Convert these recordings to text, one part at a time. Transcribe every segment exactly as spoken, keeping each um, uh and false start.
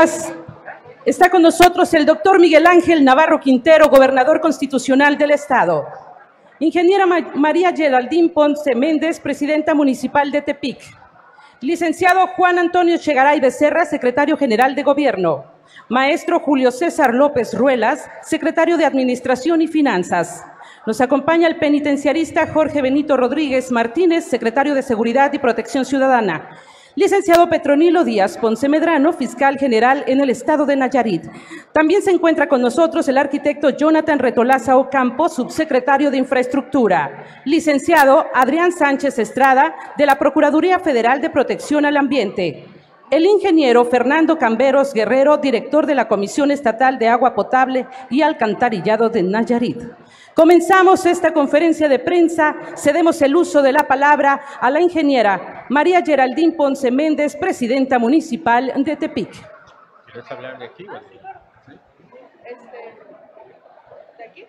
Además, está con nosotros el doctor Miguel Ángel Navarro Quintero, gobernador constitucional del Estado. Ingeniera Ma- María Geraldine Ponce Méndez, presidenta municipal de Tepic. Licenciado Juan Antonio Chegaray Becerra, secretario general de Gobierno. Maestro Julio César López Ruelas, secretario de Administración y Finanzas. Nos acompaña el penitenciarista Jorge Benito Rodríguez Martínez, secretario de Seguridad y Protección Ciudadana. Licenciado Petronilo Díaz Ponce Medrano, fiscal general en el estado de Nayarit. También se encuentra con nosotros el arquitecto Jonathan Retolaza Ocampo, subsecretario de Infraestructura. Licenciado Adrián Sánchez Estrada, de la Procuraduría Federal de Protección al Ambiente. El ingeniero Fernando Camberos Guerrero, director de la Comisión Estatal de Agua Potable y Alcantarillado de Nayarit. Comenzamos esta conferencia de prensa. Cedemos el uso de la palabra a la ingeniera María Geraldine Ponce Méndez, presidenta municipal de Tepic. ¿Quieres hablar de aquí o de aquí? ¿Sí? Este, ¿de aquí?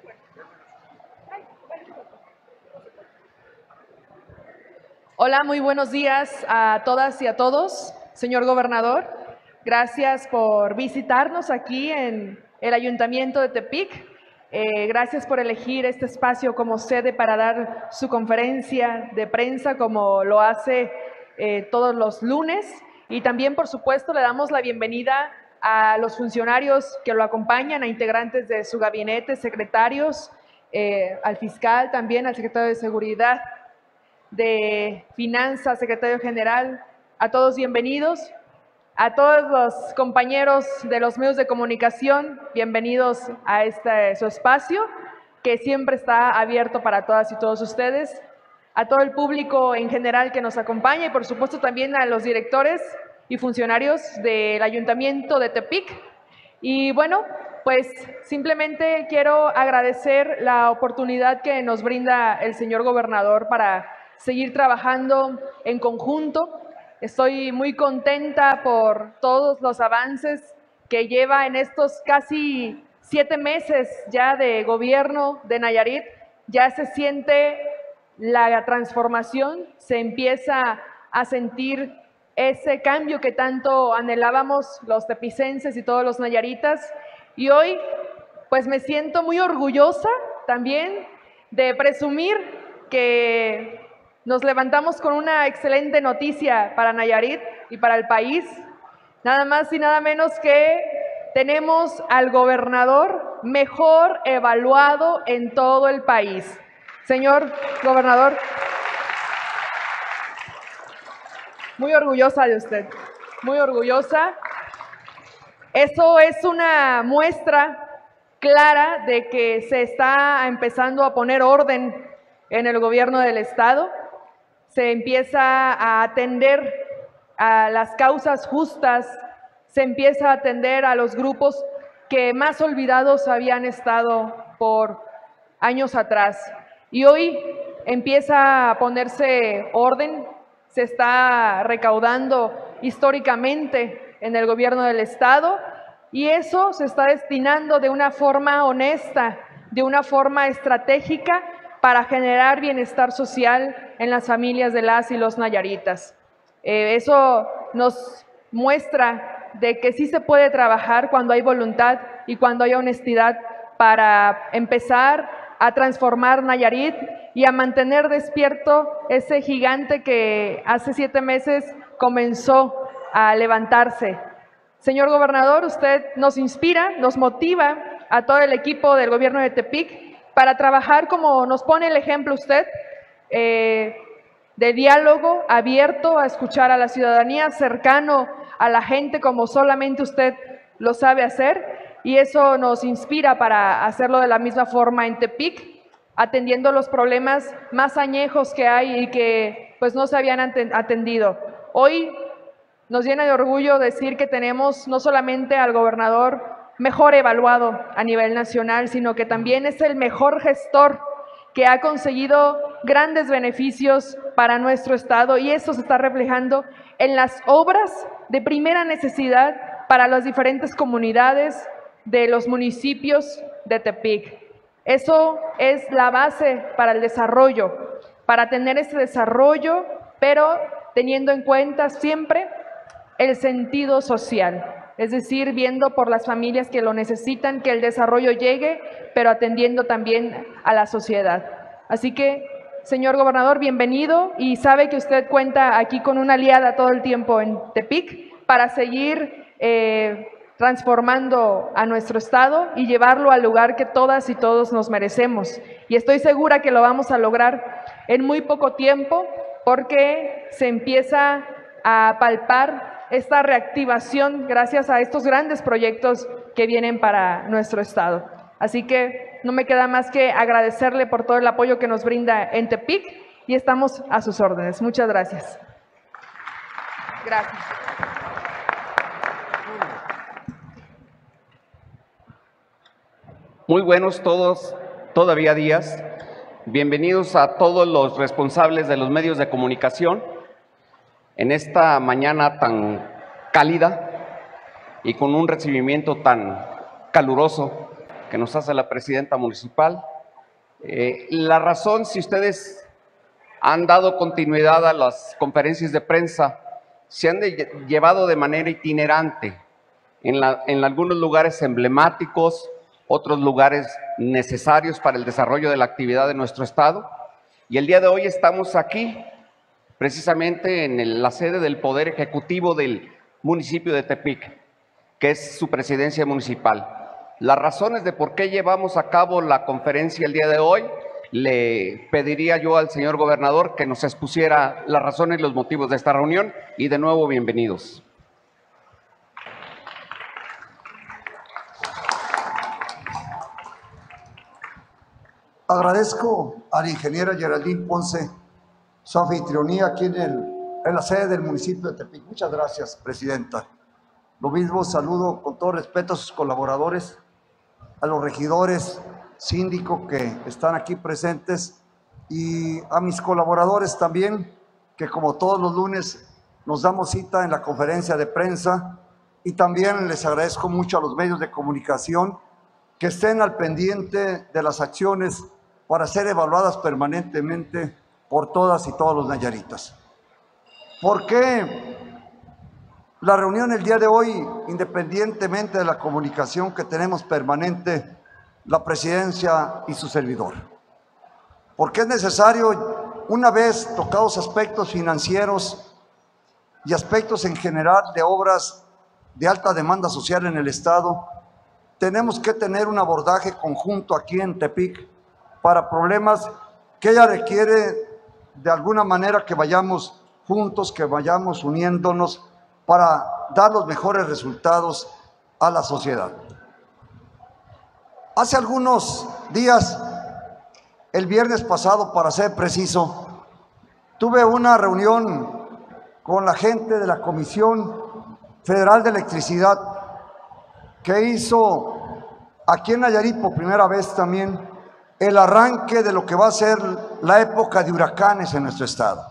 Hola, muy buenos días a todas y a todos. Señor gobernador, gracias por visitarnos aquí en el Ayuntamiento de Tepic. Eh, gracias por elegir este espacio como sede para dar su conferencia de prensa como lo hace eh, todos los lunes. Y también, por supuesto, le damos la bienvenida a los funcionarios que lo acompañan, a integrantes de su gabinete, secretarios, eh, al fiscal también, al secretario de Seguridad, de Finanzas, secretario general. A todos bienvenidos. A todos los compañeros de los medios de comunicación, bienvenidos a este su espacio, que siempre está abierto para todas y todos ustedes. A todo el público en general que nos acompaña y por supuesto también a los directores y funcionarios del Ayuntamiento de Tepic. Y bueno, pues simplemente quiero agradecer la oportunidad que nos brinda el señor gobernador para seguir trabajando en conjunto. Estoy muy contenta por todos los avances que lleva en estos casi siete meses ya de gobierno de Nayarit. Ya se siente la transformación, se empieza a sentir ese cambio que tanto anhelábamos los tepicenses y todos los nayaritas. Y hoy, pues me siento muy orgullosa también de presumir que nos levantamos con una excelente noticia para Nayarit y para el país. Nada más y nada menos que tenemos al gobernador mejor evaluado en todo el país. Señor gobernador, muy orgullosa de usted, muy orgullosa. Eso es una muestra clara de que se está empezando a poner orden en el gobierno del estado. Se empieza a atender a las causas justas, se empieza a atender a los grupos que más olvidados habían estado por años atrás. Y hoy empieza a ponerse orden, se está recaudando históricamente en el gobierno del estado y eso se está destinando de una forma honesta, de una forma estratégica para generar bienestar social en las familias de las y los nayaritas. Eh, eso nos muestra de que sí se puede trabajar cuando hay voluntad y cuando hay honestidad para empezar a transformar Nayarit y a mantener despierto ese gigante que hace siete meses comenzó a levantarse. Señor gobernador, usted nos inspira, nos motiva a todo el equipo del gobierno de Tepic para trabajar como nos pone el ejemplo usted, eh, de diálogo abierto a escuchar a la ciudadanía, cercano a la gente como solamente usted lo sabe hacer, y eso nos inspira para hacerlo de la misma forma en Tepic, atendiendo los problemas más añejos que hay y que pues no se habían atendido. Hoy nos llena de orgullo decir que tenemos no solamente al gobernador mejor evaluado a nivel nacional, sino que también es el mejor gestor que ha conseguido grandes beneficios para nuestro estado y eso se está reflejando en las obras de primera necesidad para las diferentes comunidades de los municipios de Tepic. Eso es la base para el desarrollo, para tener ese desarrollo, pero teniendo en cuenta siempre el sentido social. es decir, viendo por las familias que lo necesitan, que el desarrollo llegue, pero atendiendo también a la sociedad. Así que, señor gobernador, bienvenido, y sabe que usted cuenta aquí con una aliada todo el tiempo en Tepic para seguir eh, transformando a nuestro estado y llevarlo al lugar que todas y todos nos merecemos. Y estoy segura que lo vamos a lograr en muy poco tiempo, porque se empieza a palpar esta reactivación gracias a estos grandes proyectos que vienen para nuestro estado. Así que no me queda más que agradecerle por todo el apoyo que nos brinda en Tepic y estamos a sus órdenes. Muchas gracias. Gracias. Muy buenos todos, todavía días. Bienvenidos a todos los responsables de los medios de comunicación en esta mañana tan cálida y con un recibimiento tan caluroso que nos hace la presidenta municipal. Eh, la razón, si ustedes han dado continuidad a las conferencias de prensa, se han de, llevado de manera itinerante en, la, en algunos lugares emblemáticos, otros lugares necesarios para el desarrollo de la actividad de nuestro estado. Y el día de hoy estamos aquí, precisamente en el, la sede del Poder Ejecutivo del municipio de Tepic, que es su presidencia municipal. Las razones de por qué llevamos a cabo la conferencia el día de hoy, le pediría yo al señor gobernador que nos expusiera las razones y los motivos de esta reunión, y de nuevo bienvenidos. Agradezco a la ingeniera Geraldine Ponce su anfitrionía aquí en, el, en la sede del municipio de Tepic. Muchas gracias, presidenta. Lo mismo saludo con todo respeto a sus colaboradores, a los regidores, síndicos que están aquí presentes y a mis colaboradores también, que como todos los lunes nos damos cita en la conferencia de prensa, y también les agradezco mucho a los medios de comunicación que estén al pendiente de las acciones para ser evaluadas permanentemente por todas y todos los nayaritas. ¿Por qué la reunión el día de hoy, independientemente de la comunicación que tenemos permanente, la presidencia y su servidor? Porque es necesario, una vez tocados aspectos financieros y aspectos en general de obras de alta demanda social en el estado, tenemos que tener un abordaje conjunto aquí en Tepic para problemas que ella requiere de alguna manera que vayamos juntos, que vayamos uniéndonos para dar los mejores resultados a la sociedad. Hace algunos días, el viernes pasado para ser preciso, tuve una reunión con la gente de la Comisión Federal de Electricidad que hizo aquí en Nayarit por primera vez también el arranque de lo que va a ser la época de huracanes en nuestro estado.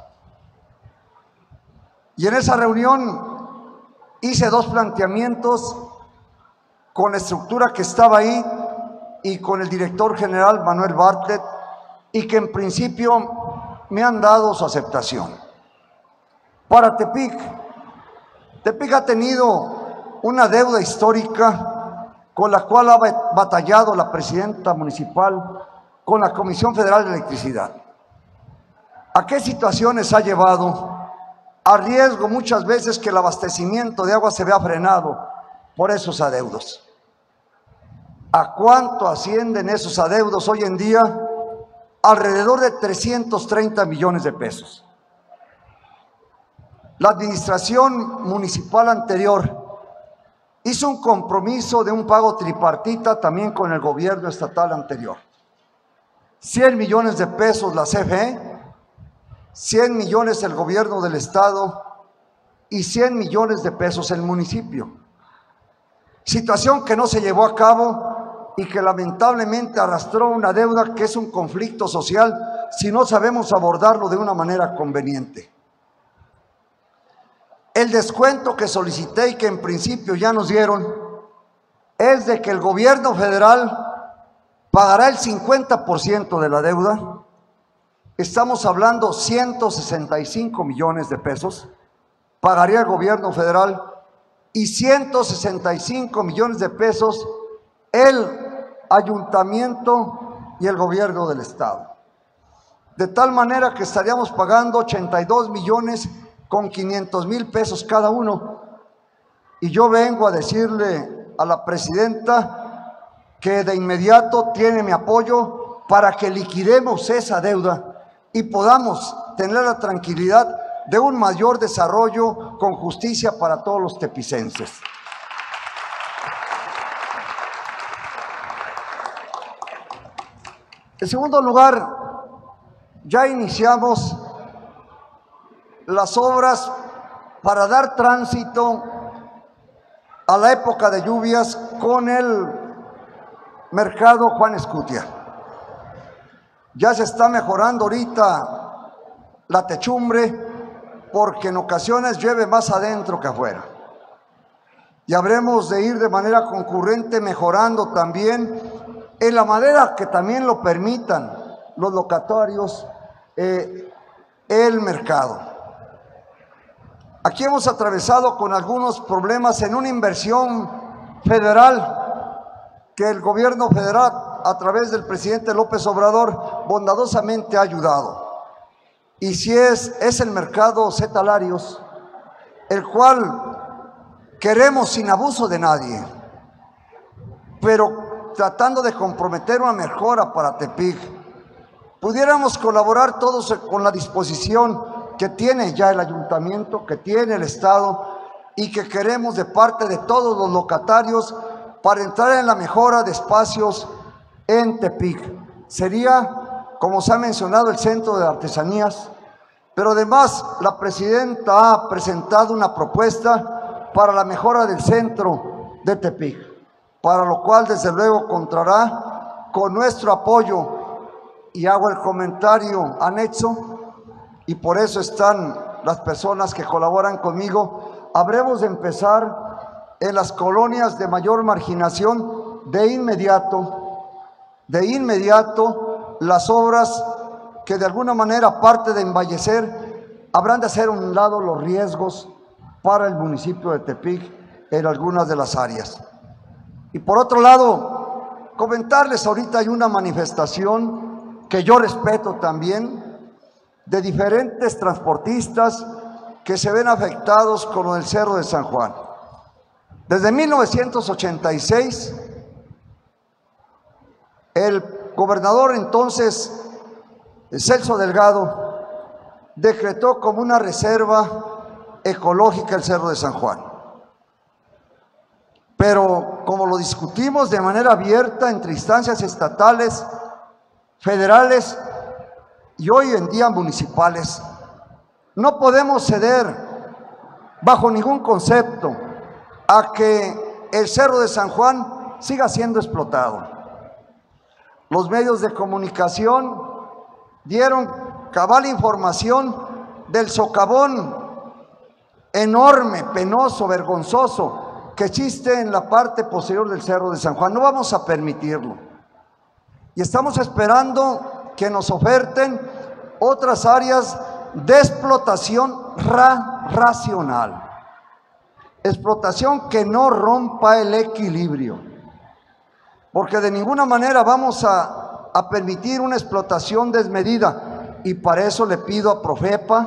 Y en esa reunión hice dos planteamientos con la estructura que estaba ahí y con el director general Manuel Bartlett, y que en principio me han dado su aceptación. Para Tepic, Tepic ha tenido una deuda histórica con la cual ha batallado la presidenta municipal con la Comisión Federal de Electricidad. ¿A qué situaciones ha llevado? A riesgo muchas veces que el abastecimiento de agua se vea frenado por esos adeudos. ¿A cuánto ascienden esos adeudos hoy en día? Alrededor de trescientos treinta millones de pesos. La administración municipal anterior hizo un compromiso de un pago tripartita también con el gobierno estatal anterior. cien millones de pesos la C F E, cien millones el gobierno del estado y cien millones de pesos el municipio. Situación que no se llevó a cabo y que lamentablemente arrastró una deuda que es un conflicto social si no sabemos abordarlo de una manera conveniente. El descuento que solicité y que en principio ya nos dieron es de que el gobierno federal pagará el cincuenta por ciento de la deuda. Estamos hablando ciento sesenta y cinco millones de pesos. Pagaría el gobierno federal y ciento sesenta y cinco millones de pesos el ayuntamiento y el gobierno del estado. De tal manera que estaríamos pagando ochenta y dos millones con quinientos mil pesos cada uno. Y yo vengo a decirle a la presidenta que de inmediato tiene mi apoyo para que liquidemos esa deuda y podamos tener la tranquilidad de un mayor desarrollo con justicia para todos los tepicenses. En segundo lugar, ya iniciamos las obras para dar tránsito a la época de lluvias con el mercado Juan Escutia. Ya se está mejorando ahorita la techumbre porque en ocasiones llueve más adentro que afuera. Y habremos de ir de manera concurrente mejorando también en la manera que también lo permitan los locatarios eh, el mercado. Aquí hemos atravesado con algunos problemas en una inversión federal que el gobierno federal a través del presidente López Obrador bondadosamente ha ayudado. Y si es, es el mercado Zetalarios, el cual queremos sin abuso de nadie, pero tratando de comprometer una mejora para Tepic, pudiéramos colaborar todos con la disposición que tiene ya el ayuntamiento, que tiene el estado y que queremos de parte de todos los locatarios para entrar en la mejora de espacios en Tepic. Sería, como se ha mencionado, el centro de artesanías, pero además la presidenta ha presentado una propuesta para la mejora del centro de Tepic, para lo cual desde luego contará con nuestro apoyo. Y hago el comentario anexo, y por eso están las personas que colaboran conmigo. Habremos de empezar en las colonias de mayor marginación de inmediato, de inmediato las obras que de alguna manera, aparte de embellecer, habrán de hacer a un lado los riesgos para el municipio de Tepic en algunas de las áreas. Y por otro lado, comentarles, ahorita hay una manifestación que yo respeto también, de diferentes transportistas que se ven afectados con lo del Cerro de San Juan. Desde mil novecientos ochenta y seis, el gobernador entonces, Celso Delgado, decretó como una reserva ecológica el Cerro de San Juan. Pero como lo discutimos de manera abierta entre instancias estatales, federales y hoy en día municipales, no podemos ceder bajo ningún concepto a que el Cerro de San Juan siga siendo explotado. Los medios de comunicación dieron cabal información del socavón enorme, penoso, vergonzoso que existe en la parte posterior del Cerro de San Juan. No vamos a permitirlo. Y estamos esperando que nos oferten otras áreas de explotación ra racional. Explotación que no rompa el equilibrio. Porque de ninguna manera vamos a, a permitir una explotación desmedida. Y para eso le pido a Profepa,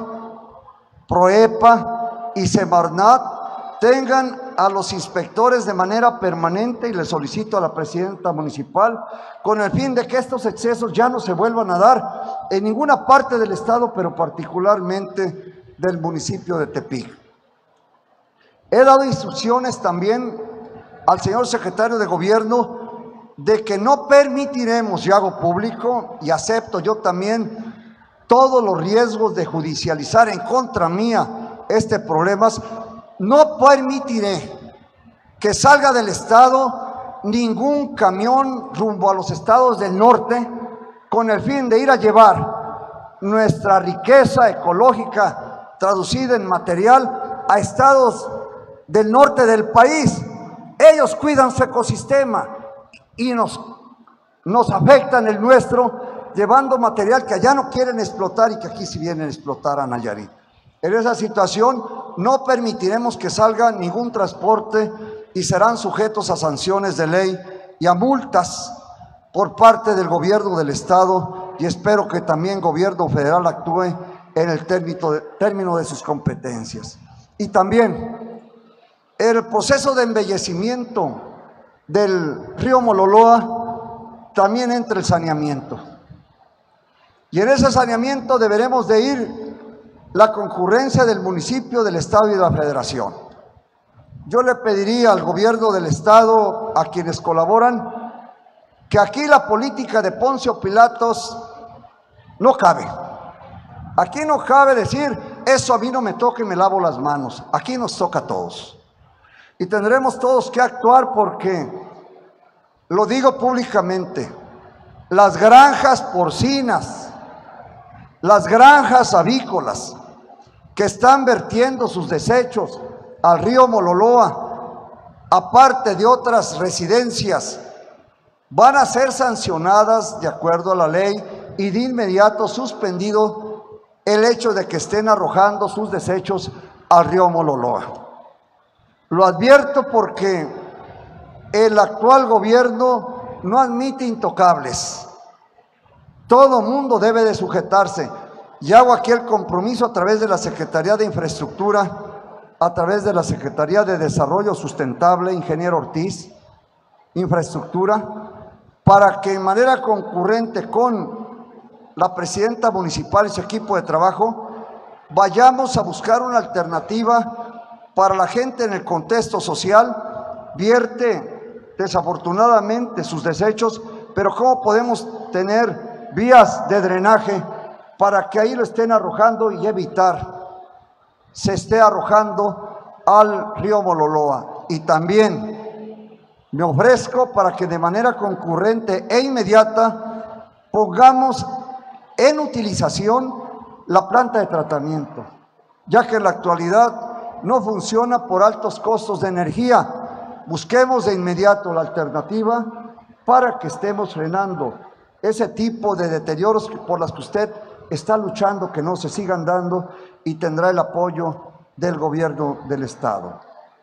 Proepa y Semarnat tengan a los inspectores de manera permanente, y le solicito a la presidenta municipal con el fin de que estos excesos ya no se vuelvan a dar en ninguna parte del estado, pero particularmente del municipio de Tepic. He dado instrucciones también al señor secretario de gobierno de que no permitiremos, y hago público y acepto yo también todos los riesgos de judicializar en contra mía este problema. No permitiré que salga del estado ningún camión rumbo a los estados del norte con el fin de ir a llevar nuestra riqueza ecológica traducida en material a estados del norte del país. Ellos cuidan su ecosistema y nos, nos afectan el nuestro llevando material que allá no quieren explotar y que aquí sí vienen a explotar a Nayarit. En esa situación no permitiremos que salga ningún transporte y serán sujetos a sanciones de ley y a multas por parte del gobierno del estado, y espero que también el gobierno federal actúe en el término de, término de sus competencias. Y también el proceso de embellecimiento del río Mololoa también entra el saneamiento. Y en ese saneamiento deberemos de ir la concurrencia del municipio, del estado y de la federación. Yo le pediría al gobierno del estado, a quienes colaboran, que aquí la política de Poncio Pilatos no cabe. Aquí no cabe decir, eso a mí no me toca y me lavo las manos. Aquí nos toca a todos. Y tendremos todos que actuar porque, lo digo públicamente, las granjas porcinas, las granjas avícolas que están vertiendo sus desechos al río Mololoa, aparte de otras residencias, van a ser sancionadas de acuerdo a la ley y de inmediato suspendido el hecho de que estén arrojando sus desechos al río Mololoa. Lo advierto porque el actual gobierno no admite intocables. Todo mundo debe de sujetarse. Y hago aquí el compromiso a través de la Secretaría de Infraestructura, a través de la Secretaría de Desarrollo Sustentable, ingeniero Ortiz, Infraestructura, para que en manera concurrente con la presidenta municipal y su equipo de trabajo vayamos a buscar una alternativa para la gente en el contexto social. Vierte desafortunadamente sus desechos, pero ¿cómo podemos tener vías de drenaje para que ahí lo estén arrojando y evitar se esté arrojando al río Mololoa? Y también me ofrezco para que de manera concurrente e inmediata pongamos en utilización la planta de tratamiento, ya que en la actualidad no funciona por altos costos de energía. Busquemos de inmediato la alternativa para que estemos frenando ese tipo de deterioros por los que usted está luchando, que no se sigan dando, y tendrá el apoyo del gobierno del estado.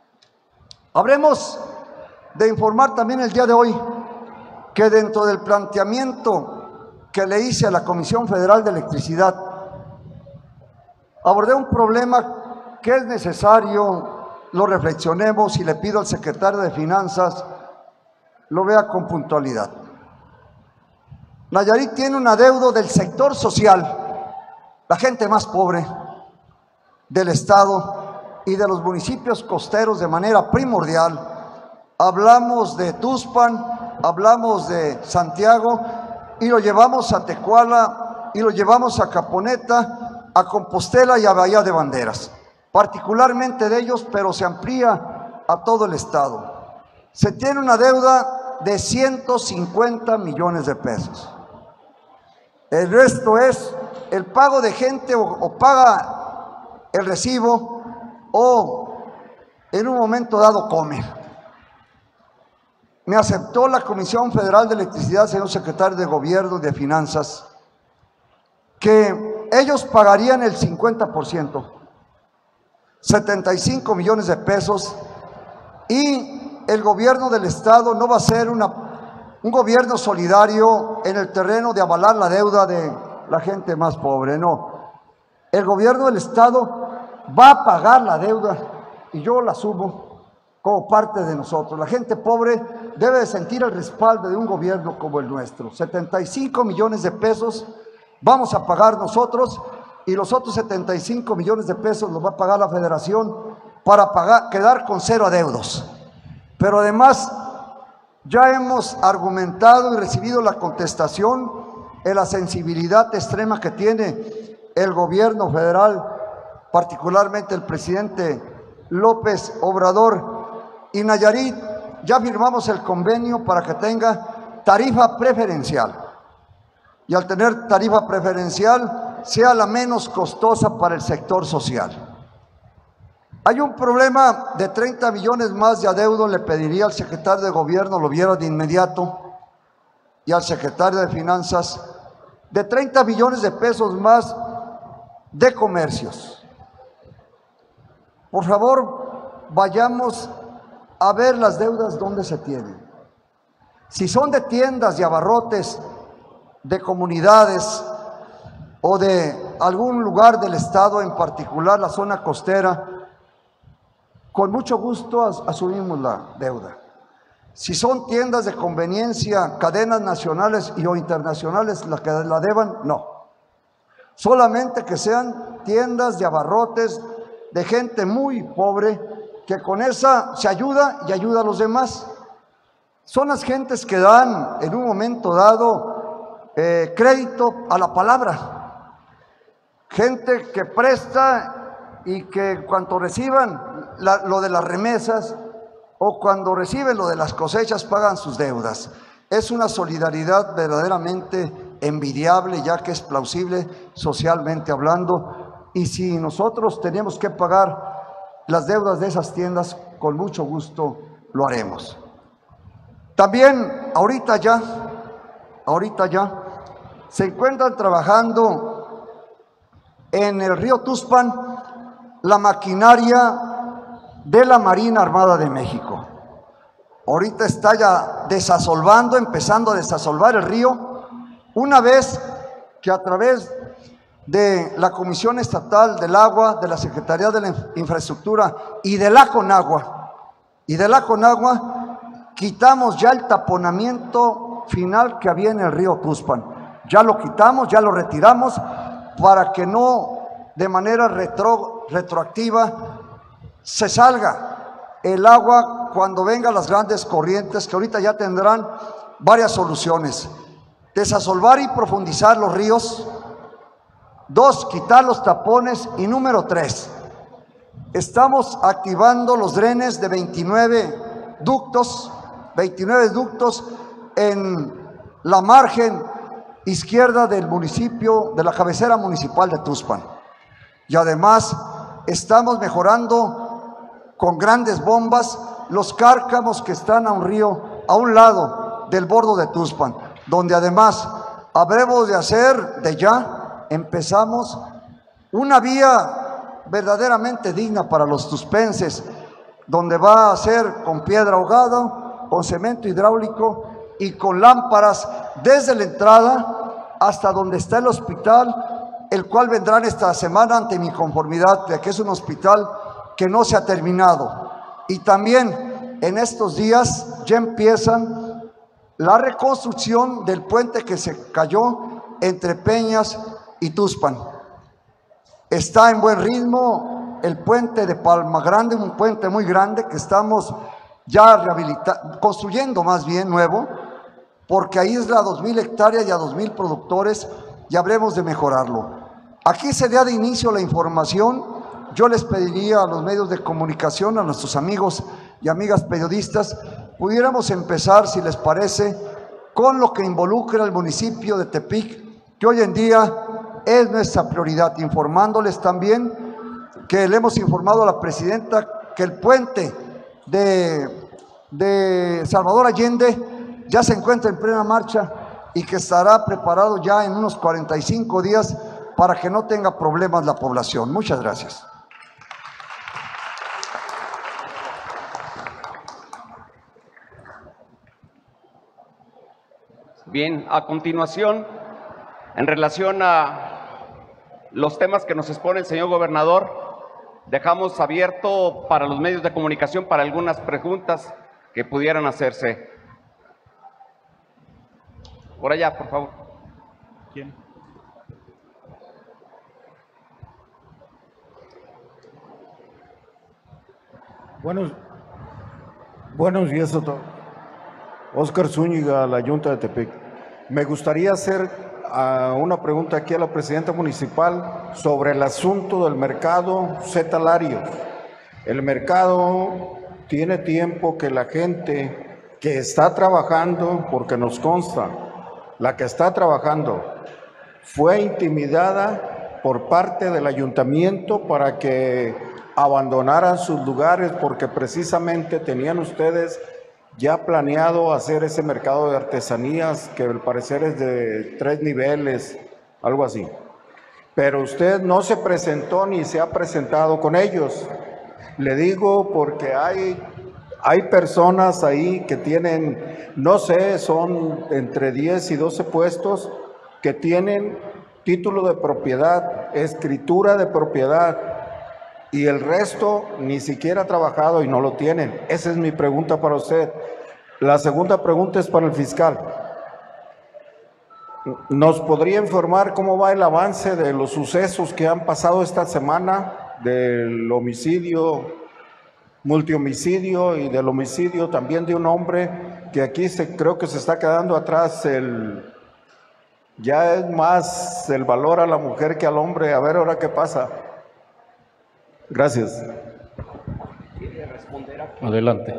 Habremos de informar también el día de hoy que dentro del planteamiento que le hice a la Comisión Federal de Electricidad, abordé un problema que es necesario lo reflexionemos, y le pido al secretario de Finanzas lo vea con puntualidad. Nayarit tiene un adeudo del sector social, la gente más pobre del estado y de los municipios costeros de manera primordial. Hablamos de Tuxpan, hablamos de Santiago, y lo llevamos a Tecuala, y lo llevamos a Caponeta, a Compostela y a Bahía de Banderas, particularmente de ellos, pero se amplía a todo el estado. Se tiene una deuda de ciento cincuenta millones de pesos. El resto es el pago de gente, o, o paga el recibo, o en un momento dado come. Me aceptó la Comisión Federal de Electricidad, señor secretario de Gobierno y de Finanzas, que ellos pagarían el cincuenta por ciento, setenta y cinco millones de pesos, y el gobierno del estado no va a ser una, un gobierno solidario en el terreno de avalar la deuda de la gente más pobre, no. El gobierno del estado va a pagar la deuda, y yo la asumo como parte de nosotros. La gente pobre debe de sentir el respaldo de un gobierno como el nuestro. setenta y cinco millones de pesos vamos a pagar nosotros, y los otros setenta y cinco millones de pesos los va a pagar la federación para pagar, quedar con cero adeudos. Pero además ya hemos argumentado y recibido la contestación en la sensibilidad extrema que tiene el gobierno federal, particularmente el presidente López Obrador. Y Nayarit, ya firmamos el convenio para que tenga tarifa preferencial, y al tener tarifa preferencial sea la menos costosa para el sector social. Hay un problema de treinta millones más de adeudo. Le pediría al secretario de Gobierno lo viera de inmediato, y al secretario de Finanzas, de treinta millones de pesos más de comercios. por favor, vayamos a ver las deudas donde se tienen. Si son de tiendas, de abarrotes, de comunidades o de algún lugar del estado, en particular la zona costera, con mucho gusto as- asumimos la deuda. Si son tiendas de conveniencia, cadenas nacionales y o internacionales las que la deban, no. Solamente que sean tiendas de abarrotes, de gente muy pobre, que con esa se ayuda y ayuda a los demás. Son las gentes que dan en un momento dado eh, crédito a la palabra. Gente que presta y que cuando reciban la, lo de las remesas o cuando reciben lo de las cosechas pagan sus deudas. Es una solidaridad verdaderamente envidiable, ya que es plausible socialmente hablando, y si nosotros tenemos que pagar las deudas de esas tiendas, con mucho gusto lo haremos. También ahorita ya, ahorita ya, se encuentran trabajando en el río Tuxpan la maquinaria de la Marina Armada de México. Ahorita está ya desasolvando, empezando a desasolvar el río, una vez que a través de la Comisión Estatal del Agua, de la Secretaría de la Infraestructura y de la Conagua, y de la Conagua, quitamos ya el taponamiento final que había en el río Tuxpan. Ya lo quitamos, ya lo retiramos, para que no de manera retro, retroactiva se salga el agua cuando vengan las grandes corrientes, que ahorita ya tendrán varias soluciones: desasolvar y profundizar los ríos. Dos, quitar los tapones. Y número tres, estamos activando los drenes de veintinueve ductos, veintinueve ductos en la margen izquierda del municipio, de la cabecera municipal de Tuxpan. Y además estamos mejorando con grandes bombas los cárcamos que están a un río, a un lado del bordo de Tuxpan, donde además habremos de hacer de ya, empezamos una vía verdaderamente digna para los tuxpenses, donde va a ser con piedra ahogada, con cemento hidráulico y con lámparas desde la entrada hasta donde está el hospital, el cual vendrán esta semana ante mi conformidad, de que es un hospital que no se ha terminado. Y también en estos días ya empiezan la reconstrucción del puente que se cayó entre Peñas y Tuxpan. Está en buen ritmo el puente de Palma Grande, un puente muy grande que estamos ya rehabilitando, construyendo más bien nuevo, porque aísla a dos mil hectáreas y a dos mil productores, y habremos de mejorarlo. Aquí se da de inicio la información. Yo les pediría a los medios de comunicación, a nuestros amigos y amigas periodistas, pudiéramos empezar, si les parece, con lo que involucra al municipio de Tepic, que hoy en día es nuestra prioridad, informándoles también que le hemos informado a la presidenta que el puente de, de Salvador Allende ya se encuentra en plena marcha y que estará preparado ya en unos cuarenta y cinco días para que no tenga problemas la población. Muchas gracias. Bien, a continuación, en relación a los temas que nos expone el señor gobernador, dejamos abierto para los medios de comunicación para algunas preguntas que pudieran hacerse. Por allá, por favor. ¿Quién? Buenos, buenos días a todos. Óscar Zúñiga, la Junta de Tepic. Me gustaría hacer uh, una pregunta aquí a la presidenta municipal sobre el asunto del mercado Zeta-Larios. El mercado tiene tiempo que la gente que está trabajando, porque nos consta, la que está trabajando fue intimidada por parte del ayuntamiento para que abandonaran sus lugares, porque precisamente tenían ustedes ya planeado hacer ese mercado de artesanías que al parecer es de tres niveles, algo así. Pero usted no se presentó ni se ha presentado con ellos. Le digo porque hay, hay personas ahí que tienen, no sé, son entre diez y doce puestos que tienen título de propiedad, escritura de propiedad, y el resto ni siquiera ha trabajado y no lo tienen. Esa es mi pregunta para usted. La segunda pregunta es para el fiscal. ¿Nos podría informar cómo va el avance de los sucesos que han pasado esta semana, del homicidio, multihomicidio y del homicidio también de un hombre que aquí se, creo que se está quedando atrás? El, ya es más el valor a la mujer que al hombre. A ver ahora qué pasa. Gracias. Adelante.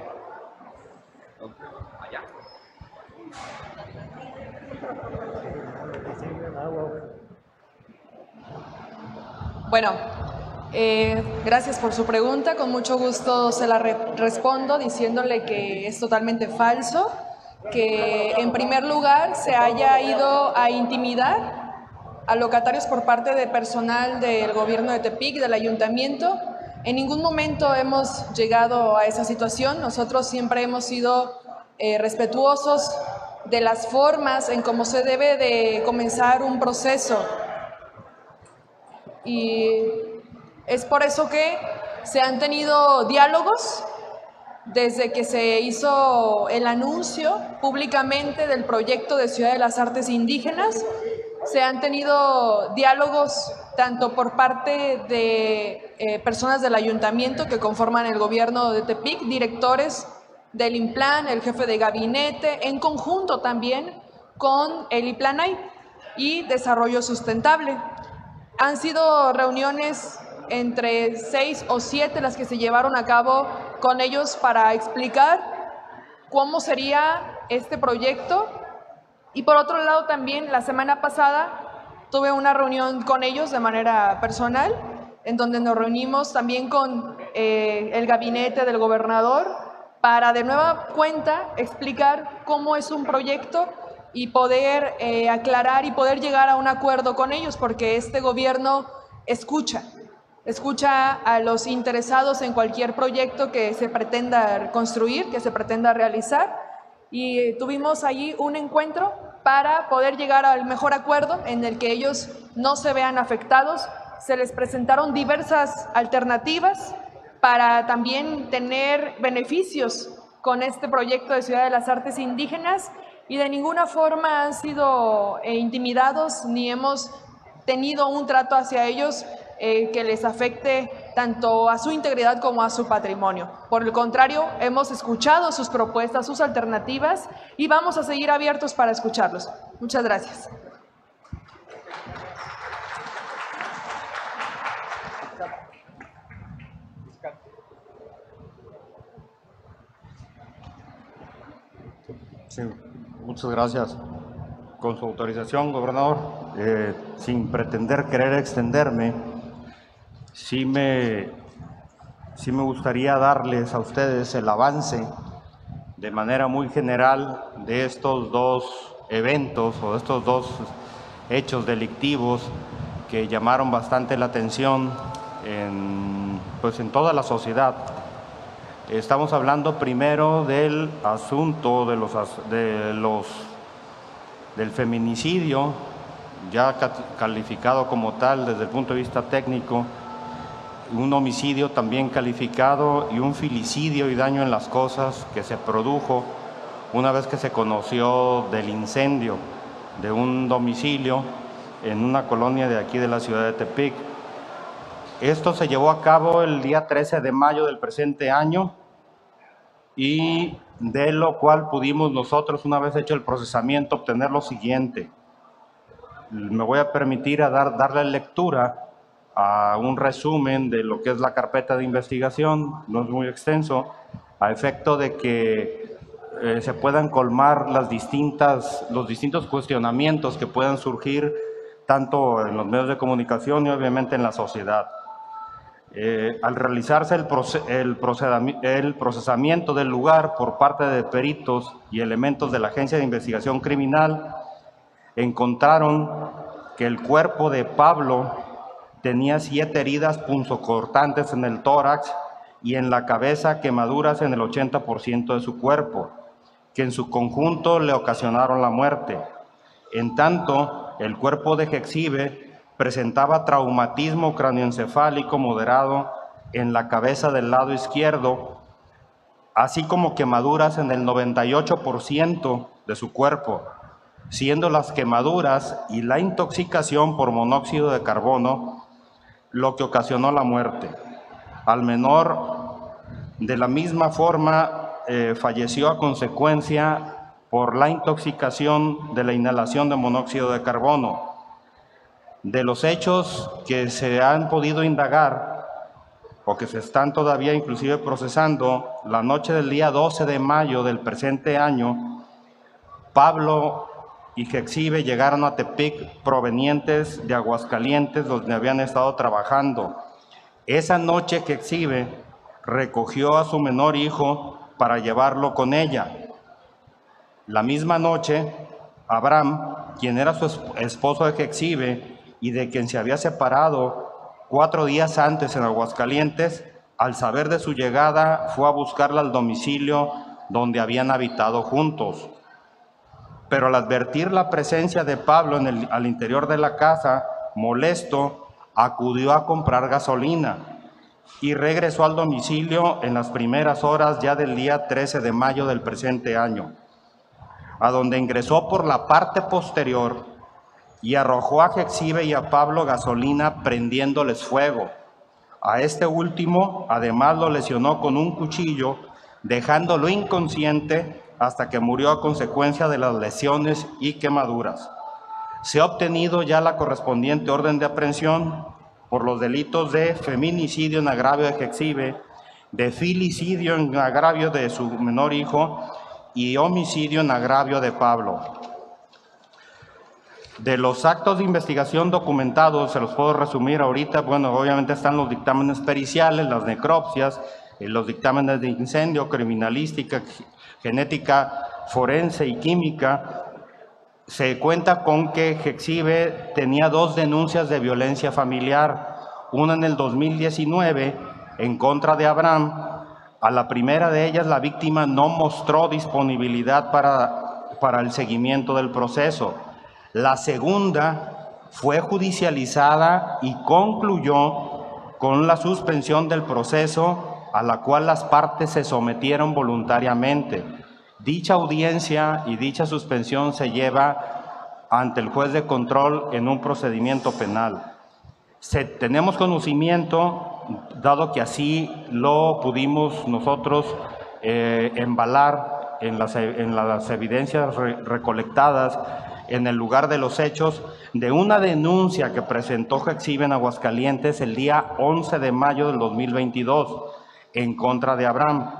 Bueno, eh, gracias por su pregunta. Con mucho gusto se la re respondo diciéndole que es totalmente falso, que en primer lugar se haya ido a intimidar a locatarios por parte de personal del gobierno de Tepic, del ayuntamiento. En ningún momento hemos llegado a esa situación. Nosotros siempre hemos sido eh, respetuosos de las formas en cómo se debe de comenzar un proceso. Y es por eso que se han tenido diálogos desde que se hizo el anuncio públicamente del proyecto de Ciudad de las Artes Indígenas. Se han tenido diálogos tanto por parte de eh, personas del ayuntamiento que conforman el gobierno de Tepic, directores del INPLAN, el jefe de gabinete, en conjunto también con el IPLANAI y Desarrollo Sustentable. Han sido reuniones entre seis o siete las que se llevaron a cabo con ellos para explicar cómo sería este proyecto. Y por otro lado también la semana pasada tuve una reunión con ellos de manera personal, en donde nos reunimos también con eh, el gabinete del gobernador para de nueva cuenta explicar cómo es un proyecto y poder eh, aclarar y poder llegar a un acuerdo con ellos, porque este gobierno escucha, escucha a los interesados en cualquier proyecto que se pretenda construir, que se pretenda realizar, y eh, tuvimos allí un encuentro para poder llegar al mejor acuerdo en el que ellos no se vean afectados. Se les presentaron diversas alternativas para también tener beneficios con este proyecto de Ciudad de las Artes Indígenas, y de ninguna forma han sido eh, intimidados ni hemos tenido un trato hacia ellos eh, que les afecte tanto a su integridad como a su patrimonio. Por el contrario, hemos escuchado sus propuestas, sus alternativas, y vamos a seguir abiertos para escucharlos. Muchas gracias. Sí, muchas gracias. Con su autorización, gobernador, eh, sin pretender querer extenderme, sí me, sí me gustaría darles a ustedes el avance de manera muy general de estos dos eventos o de estos dos hechos delictivos que llamaron bastante la atención en, pues en toda la sociedad. Estamos hablando primero del asunto de los, de los, del feminicidio, ya calificado como tal desde el punto de vista técnico, un homicidio también calificado y un filicidio y daño en las cosas que se produjo una vez que se conoció del incendio de un domicilio en una colonia de aquí de la ciudad de Tepic. Esto se llevó a cabo el día trece de mayo del presente año, y de lo cual pudimos nosotros, una vez hecho el procesamiento, obtener lo siguiente. Me voy a permitir a dar, darle lectura a un resumen de lo que es la carpeta de investigación, no es muy extenso, a efecto de que eh, se puedan colmar las distintas, los distintos cuestionamientos que puedan surgir tanto en los medios de comunicación y obviamente en la sociedad. Eh, al realizarse el, proce el, el procesamiento del lugar por parte de peritos y elementos de la Agencia de Investigación Criminal, encontraron que el cuerpo de Pablo tenía siete heridas punzocortantes en el tórax y en la cabeza quemaduras en el ochenta por ciento de su cuerpo, que en su conjunto le ocasionaron la muerte. En tanto, el cuerpo de Jexibe presentaba traumatismo cráneoencefálico moderado en la cabeza del lado izquierdo, así como quemaduras en el noventa y ocho por ciento de su cuerpo, siendo las quemaduras y la intoxicación por monóxido de carbono lo que ocasionó la muerte. Al menor, de la misma forma, eh, falleció a consecuencia por la intoxicación de la inhalación de monóxido de carbono. De los hechos que se han podido indagar o que se están todavía inclusive procesando, la noche del día doce de mayo del presente año, Pablo y Jexibe llegaron a Tepic provenientes de Aguascalientes, donde habían estado trabajando. Esa noche Jexibe recogió a su menor hijo para llevarlo con ella. La misma noche, Abraham, quien era su esposo de Jexibe y de quien se había separado cuatro días antes en Aguascalientes, al saber de su llegada, fue a buscarla al domicilio donde habían habitado juntos. Pero al advertir la presencia de Pablo en el, al interior de la casa, molesto, acudió a comprar gasolina y regresó al domicilio en las primeras horas ya del día trece de mayo del presente año, a donde ingresó por la parte posterior y arrojó a Jexibe y a Pablo gasolina prendiéndoles fuego. A este último, además, lo lesionó con un cuchillo, dejándolo inconsciente hasta que murió a consecuencia de las lesiones y quemaduras. Se ha obtenido ya la correspondiente orden de aprehensión por los delitos de feminicidio en agravio de Jexibe, de filicidio en agravio de su menor hijo y homicidio en agravio de Pablo. De los actos de investigación documentados, se los puedo resumir ahorita. Bueno, obviamente están los dictámenes periciales, las necropsias, los dictámenes de incendio, criminalística, genética forense y química. Se cuenta con que Jexibe tenía dos denuncias de violencia familiar, una en el dos mil diecinueve en contra de Abraham. A la primera de ellas, la víctima no mostró disponibilidad para, para el seguimiento del proceso. La segunda fue judicializada y concluyó con la suspensión del proceso, a la cual las partes se sometieron voluntariamente. Dicha audiencia y dicha suspensión se lleva ante el juez de control en un procedimiento penal. Se, tenemos conocimiento, dado que así lo pudimos nosotros eh, embalar en las, en las evidencias re, recolectadas en el lugar de los hechos, de una denuncia que presentó Jexibe en Aguascalientes el día once de mayo del dos mil veintidós en contra de Abraham.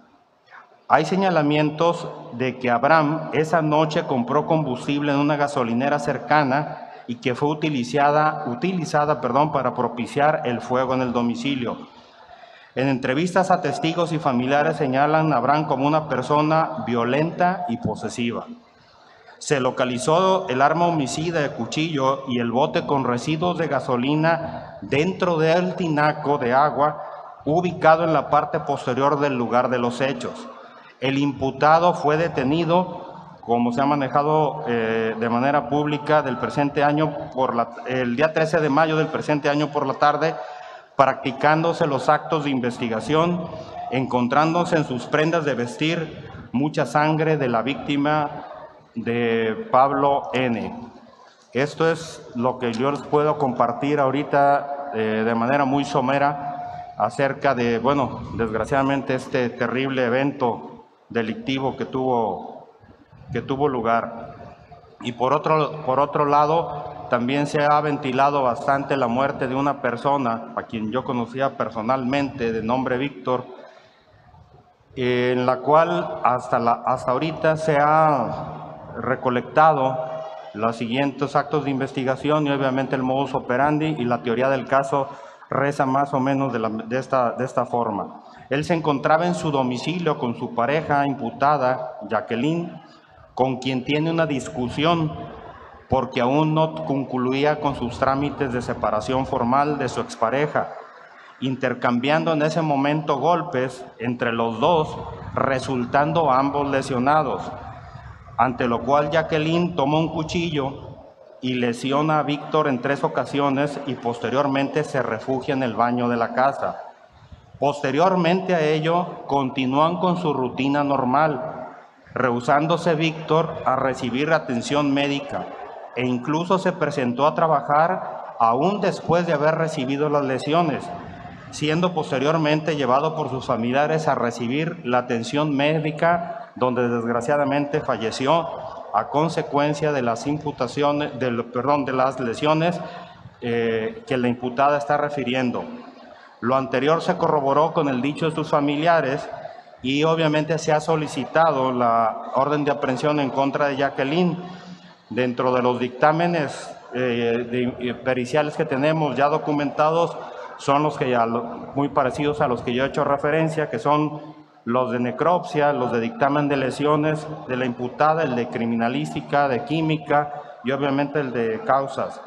Hay señalamientos de que Abraham esa noche compró combustible en una gasolinera cercana y que fue utilizada, utilizada perdón, para propiciar el fuego en el domicilio. En entrevistas a testigos y familiares señalan a Abraham como una persona violenta y posesiva. Se localizó el arma homicida de cuchillo y el bote con residuos de gasolina dentro del tinaco de agua ubicado en la parte posterior del lugar de los hechos. El imputado fue detenido, como se ha manejado eh, de manera pública del presente año, por la, el día trece de mayo del presente año por la tarde, practicándose los actos de investigación, encontrándose en sus prendas de vestir mucha sangre de la víctima de Pablo N. Esto es lo que yo les puedo compartir ahorita eh, de manera muy somera acerca de, bueno, desgraciadamente este terrible evento delictivo que tuvo, que tuvo lugar. Y por otro, por otro lado, también se ha ventilado bastante la muerte de una persona a quien yo conocía personalmente, de nombre Víctor, en la cual hasta, la, hasta ahorita se ha recolectado los siguientes actos de investigación y obviamente el modus operandi, y la teoría del caso reza más o menos de, la, de, esta, de esta forma. Él se encontraba en su domicilio con su pareja imputada, Jacqueline, con quien tiene una discusión porque aún no concluía con sus trámites de separación formal de su expareja, intercambiando en ese momento golpes entre los dos, resultando ambos lesionados, ante lo cual Jacqueline toma un cuchillo y lesiona a Víctor en tres ocasiones y posteriormente se refugia en el baño de la casa. Posteriormente a ello, continúan con su rutina normal, rehusándose Víctor a recibir atención médica e incluso se presentó a trabajar aún después de haber recibido las lesiones, siendo posteriormente llevado por sus familiares a recibir la atención médica, donde desgraciadamente falleció a consecuencia de las imputaciones, del, perdón, de las lesiones eh, que la imputada está refiriendo. Lo anterior se corroboró con el dicho de sus familiares y obviamente se ha solicitado la orden de aprehensión en contra de Jacqueline. Dentro de los dictámenes eh, de, periciales que tenemos ya documentados son los que ya, muy parecidos a los que yo he hecho referencia, que son los de necropsia, los de dictamen de lesiones de la imputada, el de criminalística, de química y obviamente el de causas.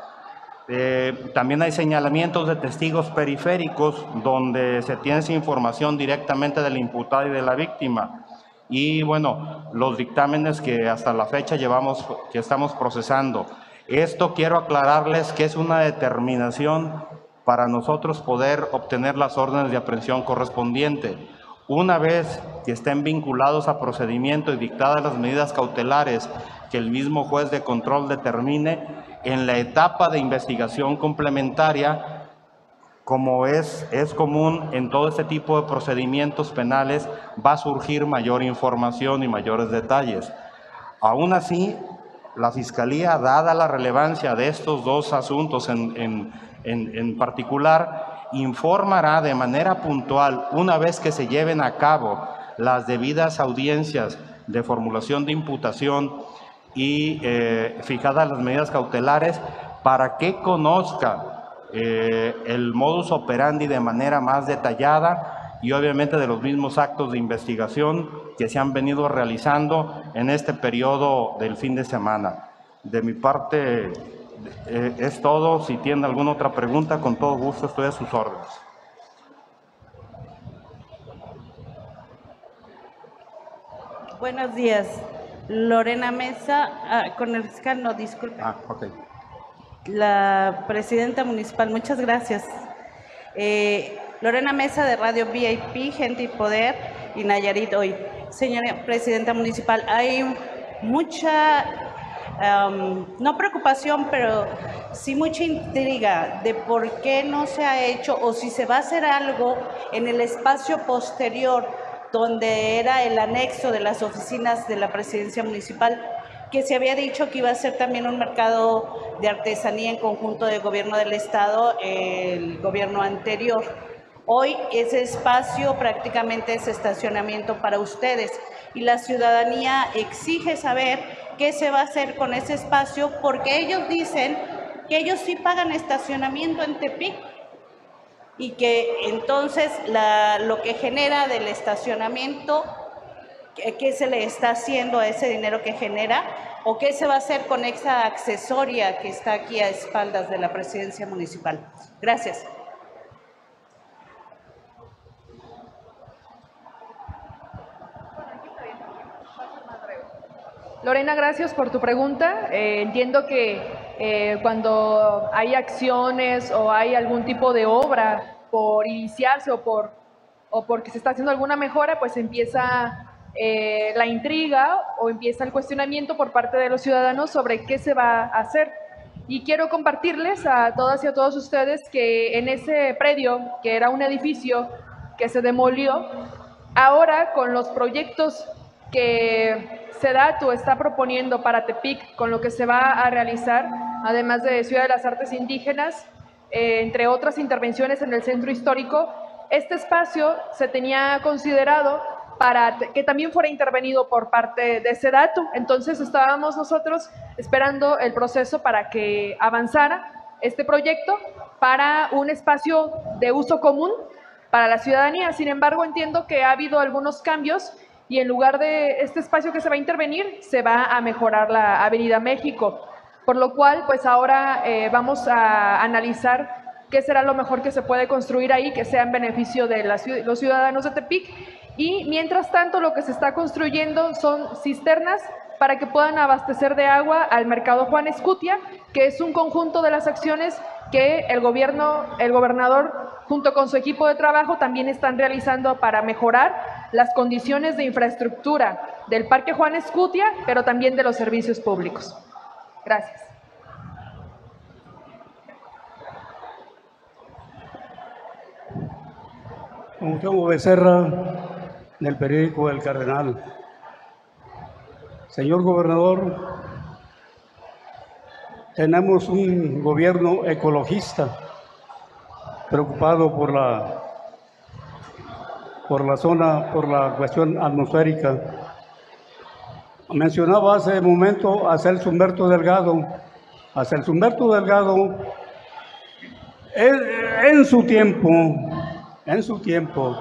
Eh, también hay señalamientos de testigos periféricos donde se tiene esa información directamente de la imputada y de la víctima. Y bueno, los dictámenes que hasta la fecha llevamos, que estamos procesando. Esto quiero aclararles que es una determinación para nosotros poder obtener las órdenes de aprehensión correspondientes. Una vez que estén vinculados a procedimiento y dictadas las medidas cautelares que el mismo juez de control determine, en la etapa de investigación complementaria, como es, es común en todo este tipo de procedimientos penales, va a surgir mayor información y mayores detalles. Aún así, la Fiscalía, dada la relevancia de estos dos asuntos en, en, en, en particular, informará de manera puntual, una vez que se lleven a cabo las debidas audiencias de formulación de imputación y eh, fijadas las medidas cautelares, para que conozca eh, el modus operandi de manera más detallada y obviamente de los mismos actos de investigación que se han venido realizando en este periodo del fin de semana. De mi parte eh, es todo. Si tienen alguna otra pregunta, con todo gusto estoy a sus órdenes. Buenos días. Lorena Mesa, ah, con el fiscal, no, disculpe. Ah, ok. La presidenta municipal, muchas gracias. Eh, Lorena Mesa de Radio V I P, Gente y Poder y Nayarit Hoy. Señora presidenta municipal, hay mucha, um, no preocupación, pero sí mucha intriga de por qué no se ha hecho o si se va a hacer algo en el espacio posterior donde era el anexo de las oficinas de la presidencia municipal, que se había dicho que iba a ser también un mercado de artesanía en conjunto del gobierno del estado, el gobierno anterior. Hoy ese espacio prácticamente es estacionamiento para ustedes y la ciudadanía exige saber qué se va a hacer con ese espacio, porque ellos dicen que ellos sí pagan estacionamiento en Tepic y que entonces la, lo que genera del estacionamiento, ¿qué se le está haciendo a ese dinero que genera? ¿O qué se va a hacer con esa accesoria que está aquí a espaldas de la presidencia municipal? Gracias. Lorena, gracias por tu pregunta. Eh, entiendo que eh, cuando hay acciones o hay algún tipo de obra por iniciarse o por o porque se está haciendo alguna mejora, pues empieza eh, la intriga o empieza el cuestionamiento por parte de los ciudadanos sobre qué se va a hacer. Y quiero compartirles a todas y a todos ustedes que en ese predio, que era un edificio que se demolió, ahora con los proyectos que SEDATU está proponiendo para Tepic, con lo que se va a realizar, además de Ciudad de las Artes Indígenas, eh, entre otras intervenciones en el centro histórico, este espacio se tenía considerado para que también fuera intervenido por parte de SEDATU. Entonces estábamos nosotros esperando el proceso para que avanzara este proyecto para un espacio de uso común para la ciudadanía. Sin embargo, entiendo que ha habido algunos cambios y en lugar de este espacio que se va a intervenir, se va a mejorar la Avenida México. por lo cual pues ahora eh, vamos a analizar qué será lo mejor que se puede construir ahí, que sea en beneficio de la, los ciudadanos de Tepic. Y mientras tanto lo que se está construyendo son cisternas para que puedan abastecer de agua al mercado Juan Escutia, que es un conjunto de las acciones que el gobierno, el gobernador junto con su equipo de trabajo también están realizando para mejorar las condiciones de infraestructura del Parque Juan Escutia, pero también de los servicios públicos. Gracias. Cuauhtémoc Becerra, del periódico El Cardenal. Señor gobernador, tenemos un gobierno ecologista preocupado por la, por la zona, por la cuestión atmosférica. Mencionaba hace un momento a Celso Humberto Delgado. A Celso Humberto Delgado, en, en su tiempo, en su tiempo,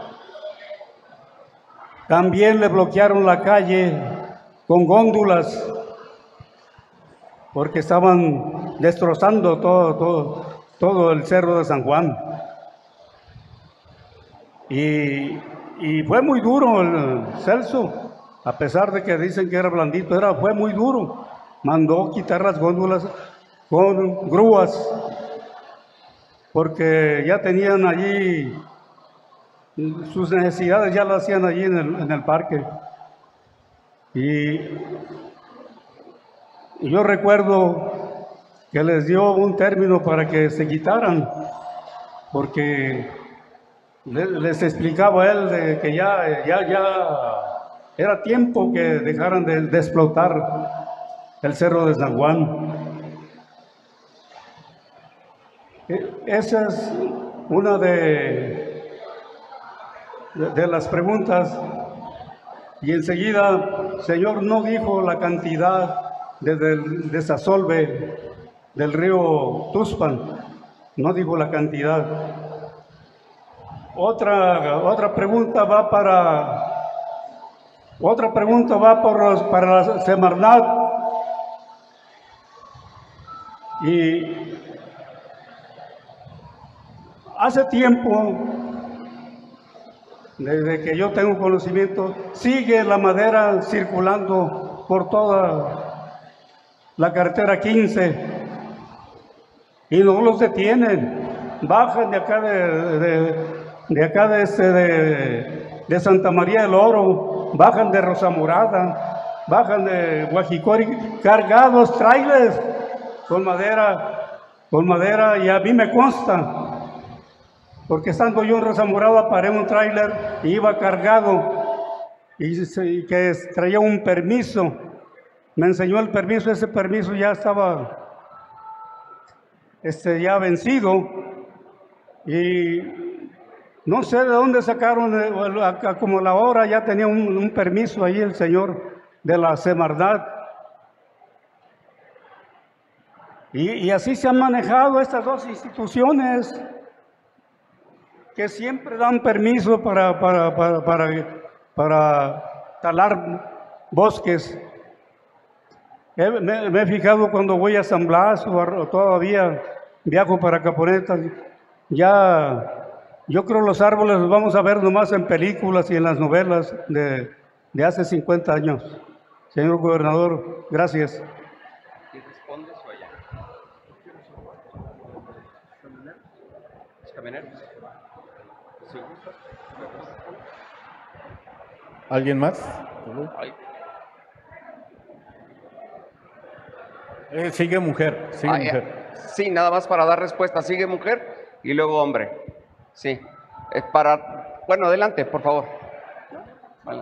también le bloquearon la calle con góndolas porque estaban destrozando todo, todo, todo el Cerro de San Juan. Y, y fue muy duro el Celso, a pesar de que dicen que era blandito, era, fue muy duro. Mandó quitar las góndolas con grúas, porque ya tenían allí, sus necesidades ya las hacían allí en el, en el parque. Y, y yo recuerdo que les dio un término para que se quitaran, porque les, les explicaba él de que ya, ya, ya era tiempo que dejaran de, de explotar el Cerro de San Juan. Esa es una de, de, de las preguntas. Y enseguida, señor, no dijo la cantidad desde el desasolve del río Tuxpan, no dijo la cantidad. Otra, otra pregunta va para, otra pregunta va por los, para la Semarnat. Y hace tiempo, desde que yo tengo conocimiento, sigue la madera circulando por toda la carretera quince y no los detienen. Bajan de acá de, de, de acá de, este, de, de Santa María del Oro, bajan de Rosa Morada, bajan de Guajicori, cargados trailers con madera, con madera, y a mí me consta. Porque estando yo en Rosa Morada paré un tráiler y iba cargado y, y que traía un permiso. Me enseñó el permiso, ese permiso ya estaba este, ya vencido y no sé de dónde sacaron, como la hora ya tenía un, un permiso ahí el señor de la Semarnat. Y, y así se han manejado estas dos instituciones, que siempre dan permiso para, para, para, para, para talar bosques. He, me, me he fijado cuando voy a San Blas o, a, o todavía viajo para Caponeta, ya yo creo los árboles los vamos a ver nomás en películas y en las novelas de, de hace cincuenta años. Señor gobernador, gracias. ¿Y respondes o allá? ¿Los camioneros? ¿Sí? ¿Alguien más? Eh, sigue mujer, sigue Ah, mujer. Sí, nada más para dar respuesta. Sigue mujer y luego hombre. Sí. Es para... Bueno, adelante, por favor. Vale.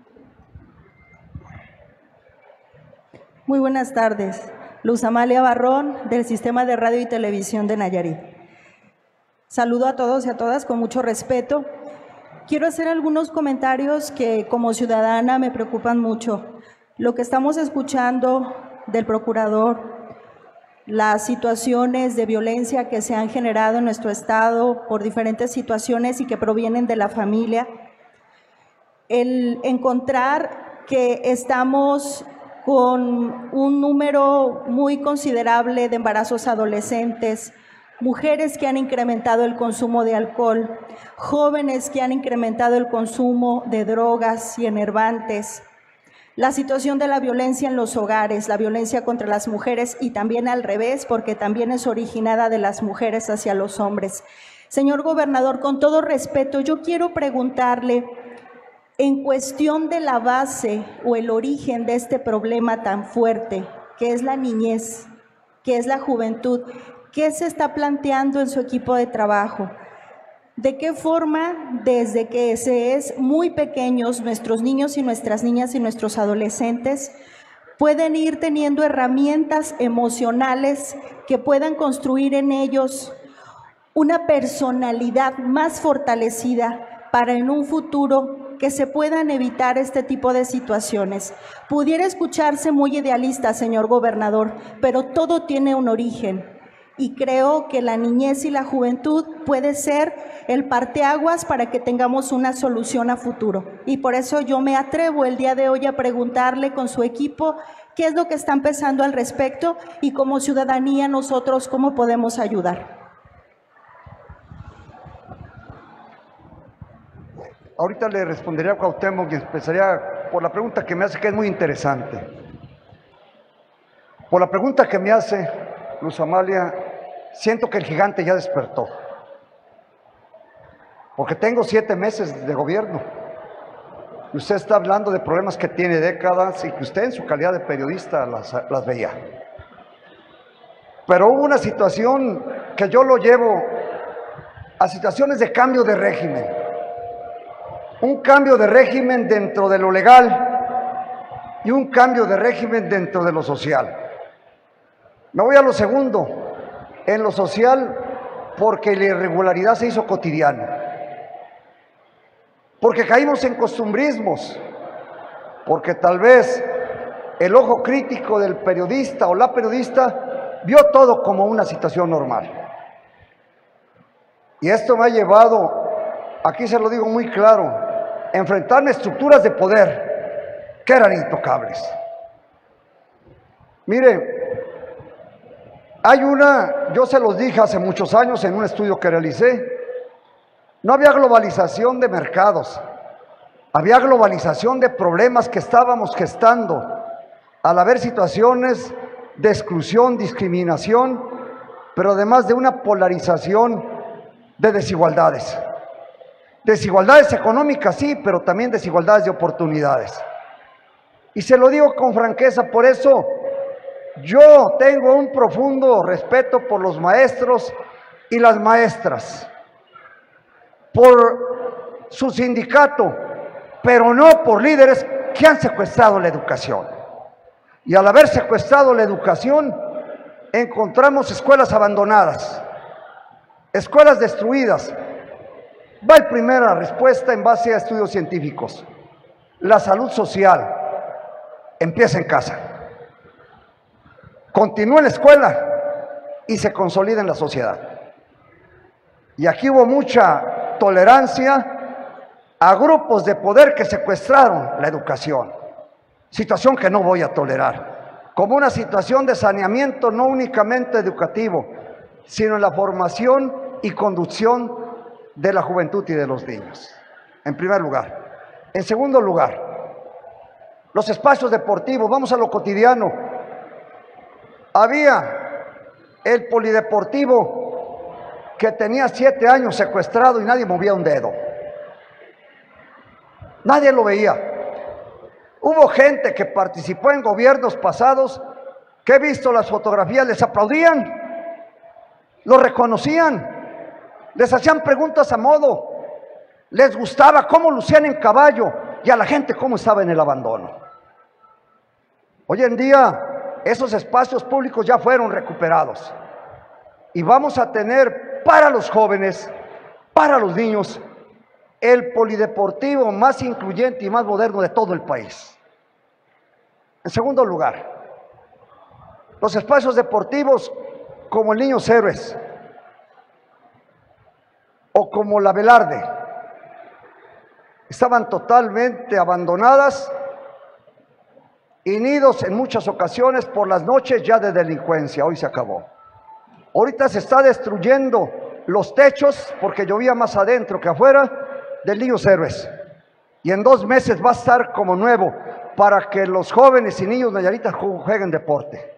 Muy buenas tardes. Luz Amalia Barrón, del Sistema de Radio y Televisión de Nayarit. Saludo a todos y a todas con mucho respeto. Quiero hacer algunos comentarios que como ciudadana me preocupan mucho. Lo que estamos escuchando del procurador, las situaciones de violencia que se han generado en nuestro estado por diferentes situaciones y que provienen de la familia, el encontrar que estamos con un número muy considerable de embarazos adolescentes, mujeres que han incrementado el consumo de alcohol, jóvenes que han incrementado el consumo de drogas y enervantes, la situación de la violencia en los hogares, la violencia contra las mujeres y también al revés, porque también es originada de las mujeres hacia los hombres. Señor gobernador, con todo respeto, yo quiero preguntarle, en cuestión de la base o el origen de este problema tan fuerte, que es la niñez, que es la juventud, ¿qué se está planteando en su equipo de trabajo? ¿De qué forma, desde que se es muy pequeños, nuestros niños y nuestras niñas y nuestros adolescentes pueden ir teniendo herramientas emocionales que puedan construir en ellos una personalidad más fortalecida para en un futuro que se puedan evitar este tipo de situaciones? Pudiera escucharse muy idealista, señor gobernador, pero todo tiene un origen. Y creo que la niñez y la juventud puede ser el parteaguas para que tengamos una solución a futuro. Y por eso yo me atrevo el día de hoy a preguntarle con su equipo qué es lo que están pensando al respecto y como ciudadanía nosotros cómo podemos ayudar. Ahorita le respondería a Cuauhtémoc y empezaría por la pregunta que me hace, que es muy interesante. Por la pregunta que me hace Luz Amalia, siento que el gigante ya despertó. Porque tengo siete meses de gobierno. Y usted está hablando de problemas que tiene décadas y que usted en su calidad de periodista las, las veía. Pero hubo una situación que yo lo llevo a situaciones de cambio de régimen. Un cambio de régimen dentro de lo legal y un cambio de régimen dentro de lo social. Me voy a lo segundo, en lo social, porque la irregularidad se hizo cotidiana. Porque caímos en costumbrismos, porque tal vez el ojo crítico del periodista o la periodista vio todo como una situación normal. Y esto me ha llevado, aquí se lo digo muy claro, a enfrentarme a estructuras de poder que eran intocables. Mire, hay una, yo se los dije hace muchos años en un estudio que realicé, no había globalización de mercados, había globalización de problemas que estábamos gestando al haber situaciones de exclusión, discriminación, pero además de una polarización de desigualdades. Desigualdades económicas, sí, pero también desigualdades de oportunidades. Y se lo digo con franqueza, por eso yo tengo un profundo respeto por los maestros y las maestras, por su sindicato, pero no por líderes que han secuestrado la educación. Y al haber secuestrado la educación, encontramos escuelas abandonadas, escuelas destruidas. Va la primera respuesta en base a estudios científicos. La salud social empieza en casa, continúa en la escuela y se consolida en la sociedad. Y aquí hubo mucha tolerancia a grupos de poder que secuestraron la educación, situación que no voy a tolerar, como una situación de saneamiento no únicamente educativo, sino en la formación y conducción de la juventud y de los niños, en primer lugar. En segundo lugar, los espacios deportivos, vamos a lo cotidiano. Había el polideportivo que tenía siete años secuestrado y nadie movía un dedo. Nadie lo veía. Hubo gente que participó en gobiernos pasados que he visto las fotografías, les aplaudían, lo reconocían, les hacían preguntas a modo, les gustaba cómo lucían en caballo y a la gente cómo estaba en el abandono. Hoy en día esos espacios públicos ya fueron recuperados y vamos a tener para los jóvenes, para los niños, el polideportivo más incluyente y más moderno de todo el país. En segundo lugar, los espacios deportivos como el Niños Héroes o como la Velarde estaban totalmente abandonadas y nidos en muchas ocasiones por las noches ya de delincuencia. Hoy se acabó. Ahorita se está destruyendo los techos, porque llovía más adentro que afuera, del Niños Héroes. Y en dos meses va a estar como nuevo, para que los jóvenes y niños nayaritas jueguen deporte.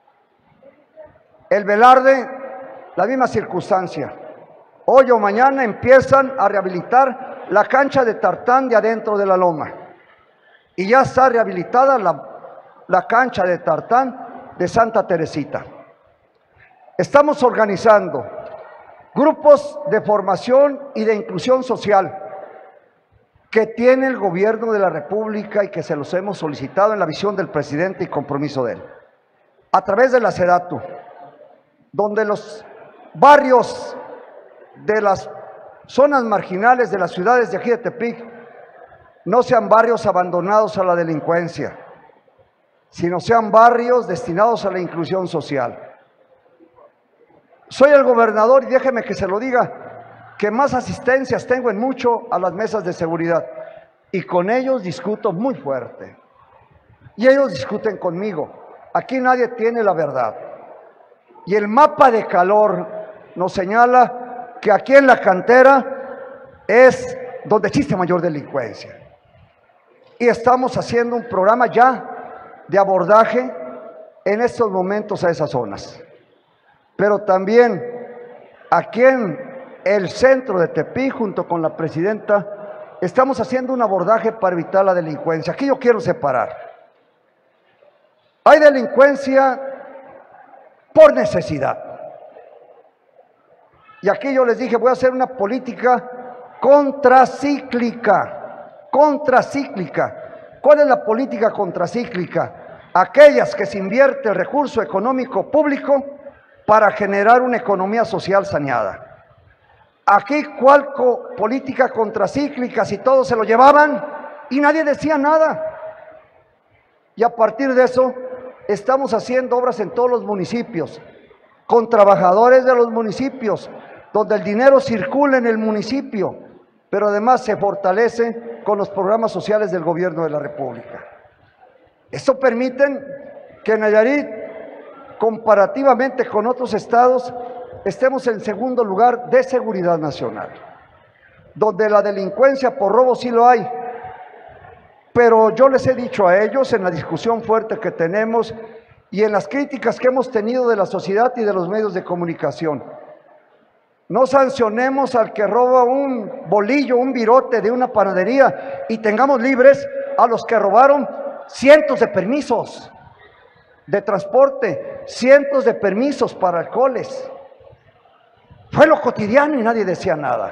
El Velarde, la misma circunstancia. Hoy o mañana empiezan a rehabilitar la cancha de tartán de adentro de la loma. Y ya está rehabilitada la, la cancha de tartán de Santa Teresita. Estamos organizando grupos de formación y de inclusión social que tiene el gobierno de la República y que se los hemos solicitado en la visión del presidente y compromiso de él. A través de la SEDATU, donde los barrios de las zonas marginales de las ciudades de aquí de Tepic no sean barrios abandonados a la delincuencia, sino sean barrios destinados a la inclusión social. Soy el gobernador y déjeme que se lo diga, que más asistencias tengo en mucho a las mesas de seguridad, y con ellos discuto muy fuerte, y ellos discuten conmigo. Aquí nadie tiene la verdad, y el mapa de calor nos señala que aquí en la cantera es donde existe mayor delincuencia, y estamos haciendo un programa ya de abordaje en estos momentos a esas zonas. Pero también aquí en el centro de Tepic, junto con la presidenta, estamos haciendo un abordaje para evitar la delincuencia. Aquí yo quiero separar. Hay delincuencia por necesidad. Y aquí yo les dije, voy a hacer una política contracíclica. Contracíclica. ¿Cuál es la política contracíclica? Aquellas que se invierte el recurso económico público para generar una economía social saneada. Aquí, ¿cuál co política contracíclica si todos se lo llevaban y nadie decía nada? Y a partir de eso, estamos haciendo obras en todos los municipios, con trabajadores de los municipios, donde el dinero circula en el municipio, pero además se fortalece con los programas sociales del gobierno de la República. Esto permite que Nayarit, comparativamente con otros estados, estemos en segundo lugar de seguridad nacional, donde la delincuencia por robo sí lo hay, pero yo les he dicho a ellos en la discusión fuerte que tenemos y en las críticas que hemos tenido de la sociedad y de los medios de comunicación, no sancionemos al que roba un bolillo, un virote de una panadería y tengamos libres a los que robaron cientos de permisos de transporte, cientos de permisos para alcoholes. Fue lo cotidiano y nadie decía nada.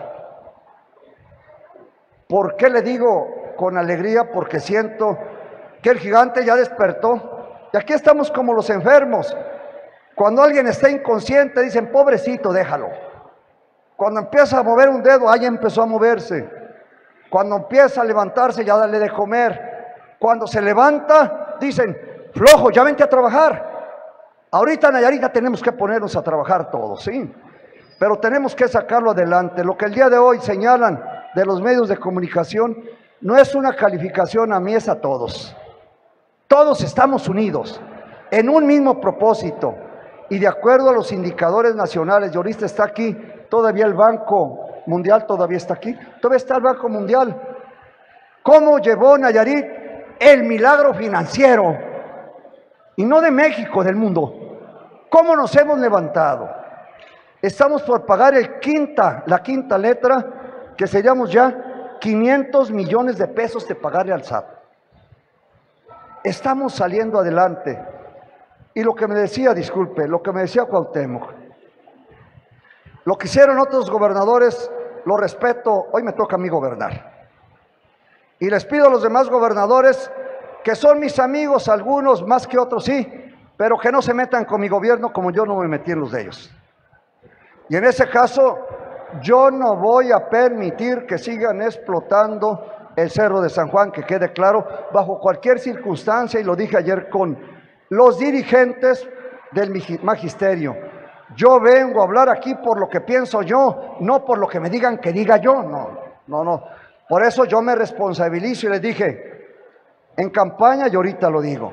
¿Por qué le digo con alegría? Porque siento que el gigante ya despertó. Y aquí estamos como los enfermos. Cuando alguien está inconsciente dicen, pobrecito, déjalo. Cuando empieza a mover un dedo, ahí empezó a moverse. Cuando empieza a levantarse, ya dale de comer. Cuando se levanta, dicen, flojo, ya vente a trabajar. Ahorita en Nayarit tenemos que ponernos a trabajar todos, ¿sí? Pero tenemos que sacarlo adelante. Lo que el día de hoy señalan de los medios de comunicación no es una calificación a mí, es a todos. Todos estamos unidos en un mismo propósito y de acuerdo a los indicadores nacionales. Y ahorita está aquí, todavía el Banco Mundial todavía está aquí, todavía está el Banco Mundial. ¿Cómo llevó Nayarit el milagro financiero? Y no de México, del mundo. ¿Cómo nos hemos levantado? Estamos por pagar el quinta, la quinta letra, que seríamos ya quinientos millones de pesos de pagarle al S A T. Estamos saliendo adelante. Y lo que me decía, disculpe, lo que me decía Cuauhtémoc, lo que hicieron otros gobernadores, lo respeto, hoy me toca a mí gobernar. Y les pido a los demás gobernadores, que son mis amigos, algunos más que otros sí, pero que no se metan con mi gobierno como yo no me metí en los de ellos. Y en ese caso, yo no voy a permitir que sigan explotando el Cerro de San Juan, que quede claro, bajo cualquier circunstancia, y lo dije ayer con los dirigentes del magisterio. Yo vengo a hablar aquí por lo que pienso yo, no por lo que me digan que diga yo, no, no, no. Por eso yo me responsabilizo y les dije, en campaña y ahorita lo digo,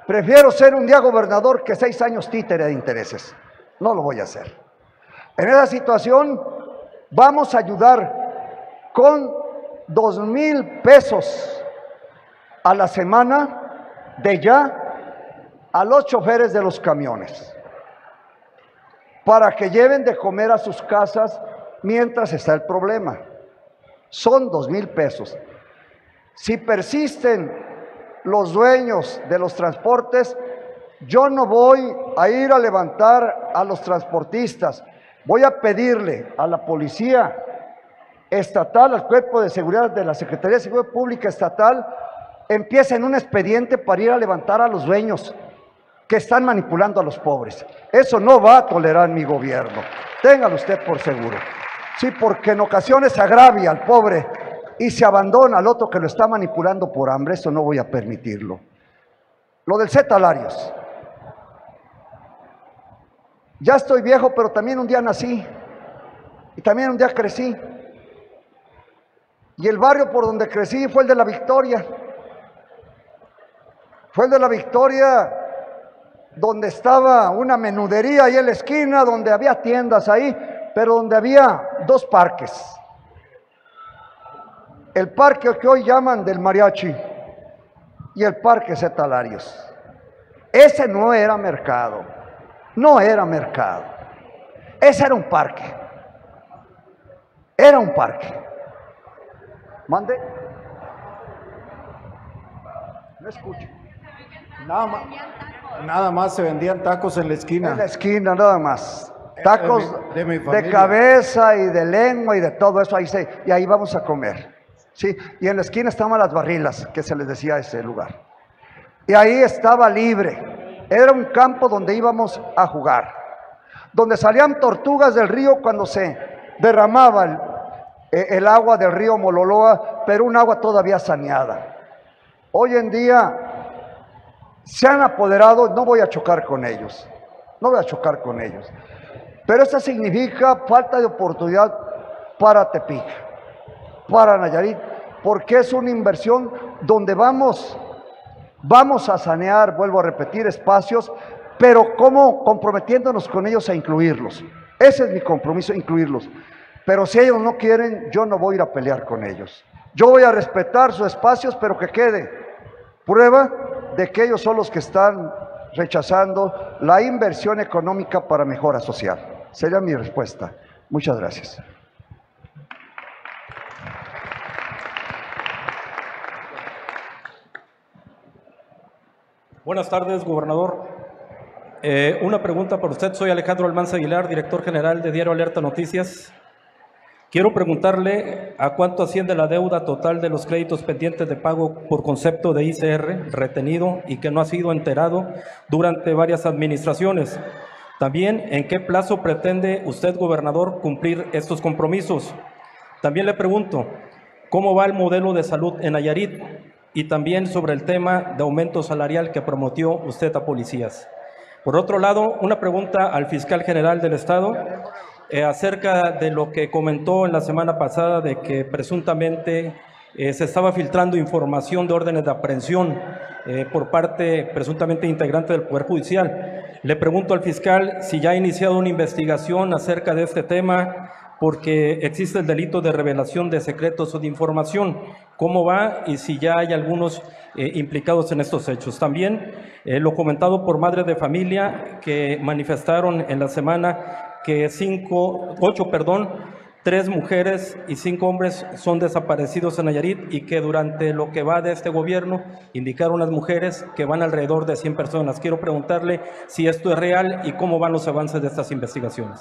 Prefiero ser un día gobernador que seis años títere de intereses. No lo voy a hacer. En esa situación vamos a ayudar con dos mil pesos a la semana de ya a los choferes de los camiones para que lleven de comer a sus casas mientras está el problema. Son dos mil pesos. Si persisten los dueños de los transportes, yo no voy a ir a levantar a los transportistas. Voy a pedirle a la policía estatal, al cuerpo de seguridad de la Secretaría de Seguridad Pública Estatal, empiecen un expediente para ir a levantar a los dueños que están manipulando a los pobres. Eso no va a tolerar mi gobierno. Téngalo usted por seguro. Sí, porque en ocasiones se agravia al pobre y se abandona al otro que lo está manipulando por hambre. Eso no voy a permitirlo. Lo del cetalarios. Ya estoy viejo, pero también un día nací y también un día crecí. Y el barrio por donde crecí fue el de la Victoria. Fue el de la Victoria, donde estaba una menudería ahí en la esquina, donde había tiendas ahí, pero donde había dos parques. El parque que hoy llaman del mariachi y el parque Cetalarios. Ese no era mercado, no era mercado. Ese era un parque. Era un parque. Mande. No escucho. Nada más, nada más se vendían tacos en la esquina. En la esquina, nada más. Tacos de, mi, de, mi de cabeza y de lengua y de todo eso, ahí se, y ahí vamos a comer. ¿Sí? Y en la esquina estaban las barrilas, que se les decía a ese lugar. Y ahí estaba libre. Era un campo donde íbamos a jugar. Donde salían tortugas del río cuando se derramaba el, el agua del río Mololoa, pero un agua todavía saneada. Hoy en día se han apoderado, no voy a chocar con ellos, no voy a chocar con ellos, pero eso significa falta de oportunidad para Tepic, para Nayarit, porque es una inversión donde vamos, vamos a sanear, vuelvo a repetir, espacios, pero como comprometiéndonos con ellos a incluirlos. Ese es mi compromiso, incluirlos. Pero si ellos no quieren, yo no voy a ir a pelear con ellos. Yo voy a respetar sus espacios, pero que quede prueba de que ellos son los que están rechazando la inversión económica para mejora social. Sería mi respuesta. Muchas gracias. Buenas tardes, gobernador. Eh, una pregunta para usted. Soy Alejandro Almanza Aguilar, director general de Diario Alerta Noticias. Quiero preguntarle a cuánto asciende la deuda total de los créditos pendientes de pago por concepto de I C R retenido y que no ha sido enterado durante varias administraciones. También, ¿en qué plazo pretende usted, gobernador, cumplir estos compromisos? También le pregunto, ¿cómo va el modelo de salud en Nayarit? Y también sobre el tema de aumento salarial que prometió usted a policías. Por otro lado, una pregunta al fiscal general del Estado. Eh, acerca de lo que comentó en la semana pasada de que presuntamente eh, se estaba filtrando información de órdenes de aprehensión eh, por parte presuntamente integrante del Poder Judicial. Le pregunto al fiscal si ya ha iniciado una investigación acerca de este tema porque existe el delito de revelación de secretos o de información. ¿Cómo va? Y si ya hay algunos eh, implicados en estos hechos. También eh, lo comentado por madres de familia que manifestaron en la semana que cinco, ocho, perdón, tres mujeres y cinco hombres son desaparecidos en Nayarit y que durante lo que va de este gobierno indicaron las mujeres que van alrededor de cien personas. Quiero preguntarle si esto es real y cómo van los avances de estas investigaciones.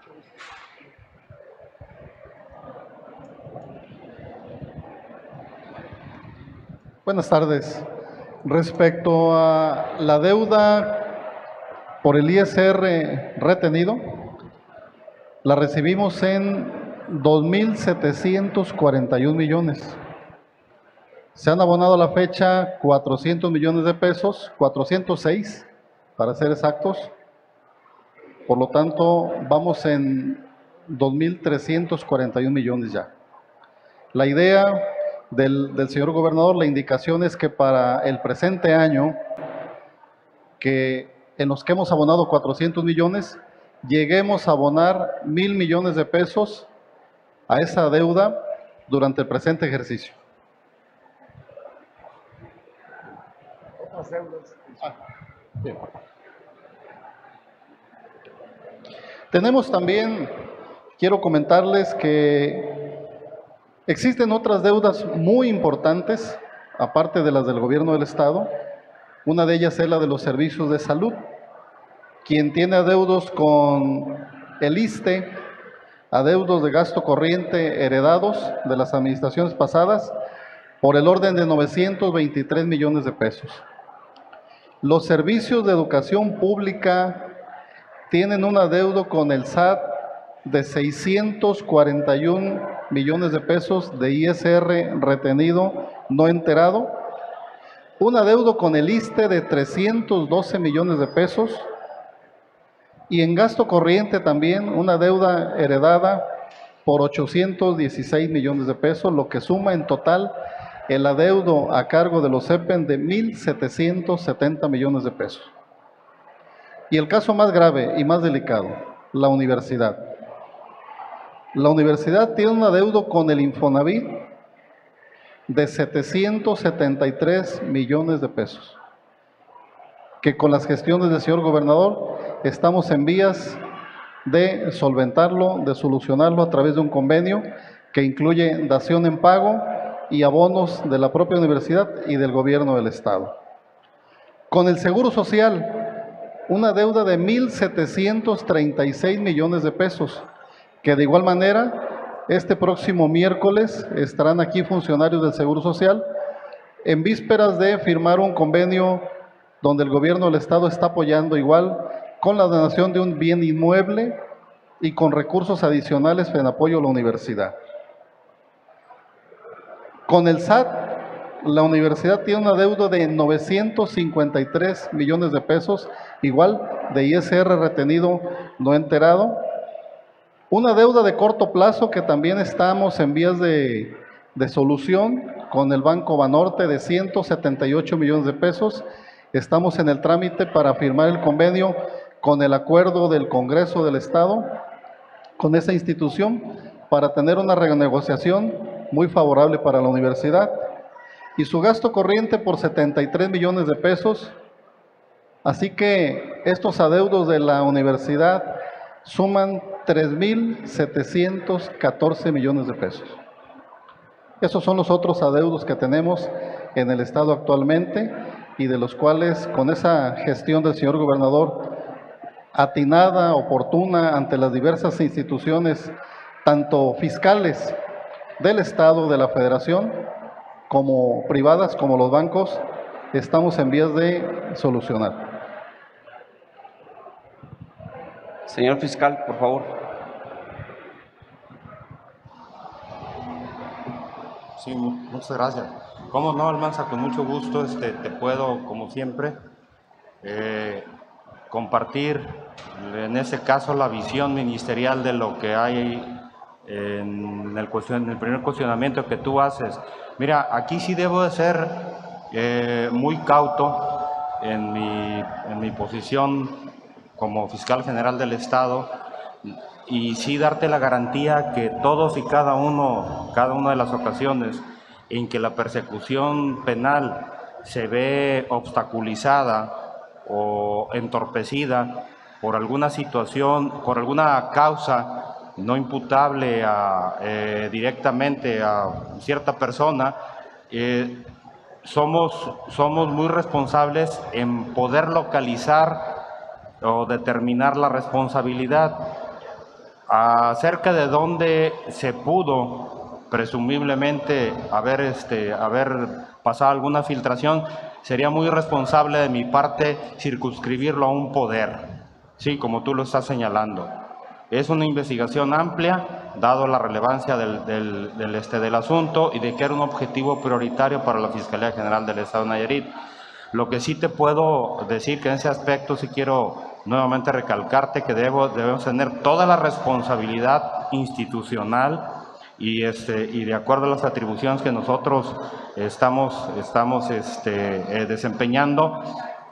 Buenas tardes. Respecto a la deuda por el I S R retenido, la recibimos en dos mil setecientos cuarenta y un millones. Se han abonado a la fecha cuatrocientos millones de pesos, cuatrocientos seis para ser exactos. Por lo tanto, vamos en dos mil trescientos cuarenta y un millones ya. La idea del, del señor gobernador, la indicación es que para el presente año que en los que hemos abonado cuatrocientos millones, lleguemos a abonar mil millones de pesos a esa deuda durante el presente ejercicio. Otras deudas. Ah, bien. Tenemos también, quiero comentarles que existen otras deudas muy importantes, aparte de las del gobierno del Estado. Una de ellas es la de los servicios de salud. Quien tiene adeudos con el ISSSTE, adeudos de gasto corriente heredados de las administraciones pasadas, por el orden de novecientos veintitrés millones de pesos. Los servicios de educación pública tienen un adeudo con el S A T de seiscientos cuarenta y un millones de pesos de I S R retenido no enterado, un adeudo con el ISSSTE de trescientos doce millones de pesos y en gasto corriente también una deuda heredada por ochocientos dieciséis millones de pesos, lo que suma en total el adeudo a cargo de los C E P E N de mil setecientos setenta millones de pesos. Y el caso más grave y más delicado, la universidad. La universidad tiene un adeudo con el Infonavit de setecientos setenta y tres millones de pesos, que con las gestiones del señor gobernador estamos en vías de solventarlo, de solucionarlo a través de un convenio que incluye dación en pago y abonos de la propia universidad y del gobierno del Estado. Con el Seguro Social, una deuda de mil setecientos treinta y seis millones de pesos, que de igual manera, este próximo miércoles estarán aquí funcionarios del Seguro Social en vísperas de firmar un convenio donde el gobierno del Estado está apoyando igual con la donación de un bien inmueble y con recursos adicionales en apoyo a la universidad. Con el S A T, la universidad tiene una deuda de novecientos cincuenta y tres millones de pesos, igual de I S R retenido no enterado. Una deuda de corto plazo que también estamos en vías de, de solución con el Banco Banorte de ciento setenta y ocho millones de pesos. Estamos en el trámite para firmar el convenio con el acuerdo del Congreso del Estado con esa institución para tener una renegociación muy favorable para la universidad. Y su gasto corriente por setenta y tres millones de pesos. Así que estos adeudos de la universidad suman tres mil setecientos catorce millones de pesos. Esos son los otros adeudos que tenemos en el Estado actualmente y de los cuales, con esa gestión del señor gobernador atinada, oportuna ante las diversas instituciones, tanto fiscales del Estado, de la Federación, como privadas, como los bancos, estamos en vías de solucionar. Señor fiscal, por favor. Sí, muchas gracias. Cómo no, Almanza, con mucho gusto este, te puedo, como siempre, eh, compartir, en este caso, la visión ministerial de lo que hay en el, cuestion, en el primer cuestionamiento que tú haces. Mira, aquí sí debo de ser eh, muy cauto en mi, en mi posición como fiscal general del Estado y sí darte la garantía que todos y cada uno, cada una de las ocasiones en que la persecución penal se ve obstaculizada o entorpecida por alguna situación, por alguna causa no imputable a, eh, directamente a cierta persona, eh, somos, somos muy responsables en poder localizar o determinar la responsabilidad acerca de dónde se pudo presumiblemente haber, este, haber pasado alguna filtración. Sería muy irresponsable de mi parte circunscribirlo a un poder, sí, como tú lo estás señalando. Es una investigación amplia, dado la relevancia del, del, del, este, del asunto y de que era un objetivo prioritario para la Fiscalía General del Estado de Nayarit. Lo que sí te puedo decir que en ese aspecto sí quiero nuevamente recalcarte que debo, debemos tener toda la responsabilidad institucional y, este, y de acuerdo a las atribuciones que nosotros estamos, estamos este, eh, desempeñando,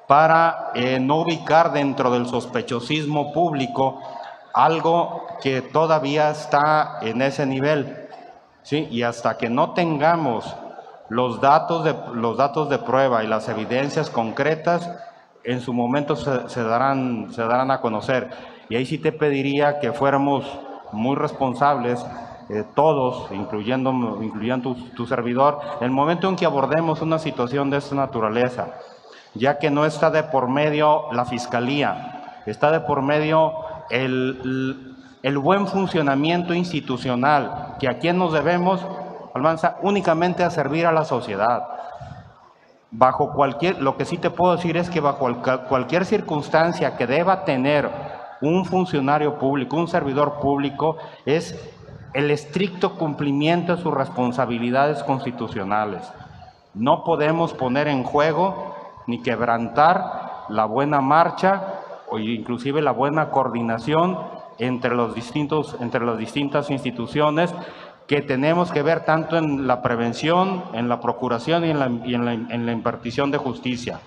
para eh, no ubicar dentro del sospechosismo público algo que todavía está en ese nivel, ¿sí? Y hasta que no tengamos los datos de, los datos de prueba y las evidencias concretas, en su momento se, se, darán, se darán a conocer. Y ahí sí te pediría que fuéramos muy responsables, eh, todos, incluyendo, incluyendo tu, tu servidor, en el momento en que abordemos una situación de esta naturaleza, ya que no está de por medio la Fiscalía, está de por medio el, el buen funcionamiento institucional, que a quien nos debemos, Almanza, únicamente a servir a la sociedad. Bajo cualquier, lo que sí te puedo decir es que bajo el, cualquier circunstancia que deba tener un funcionario público, un servidor público, es el estricto cumplimiento de sus responsabilidades constitucionales. No podemos poner en juego ni quebrantar la buena marcha o inclusive la buena coordinación entre, los distintos, entre las distintas instituciones que tenemos que ver tanto en la prevención, en la procuración y en la, y en la, en la impartición de justicia.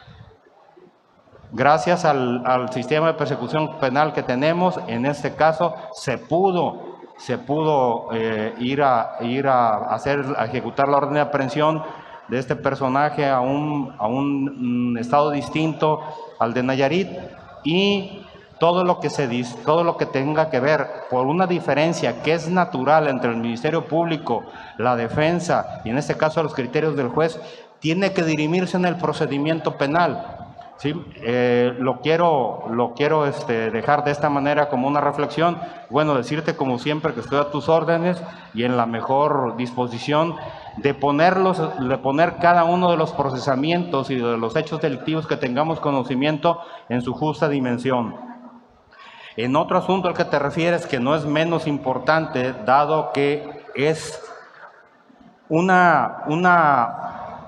Gracias al, al sistema de persecución penal que tenemos, en este caso se pudo, se pudo eh, ir, a, ir a, hacer, a ejecutar la orden de aprehensión de este personaje a un, a un mm, estado distinto al de Nayarit, y todo lo que se dice, todo lo que tenga que ver por una diferencia que es natural entre el Ministerio Público, la defensa y en este caso los criterios del juez, tiene que dirimirse en el procedimiento penal. ¿Sí? Eh, lo quiero, lo quiero este, dejar de esta manera como una reflexión. Bueno, decirte como siempre que estoy a tus órdenes y en la mejor disposición de ponerlos, de poner cada uno de los procesamientos y de los hechos delictivos que tengamos conocimiento en su justa dimensión. En otro asunto al que te refieres, que no es menos importante, dado que es una, una,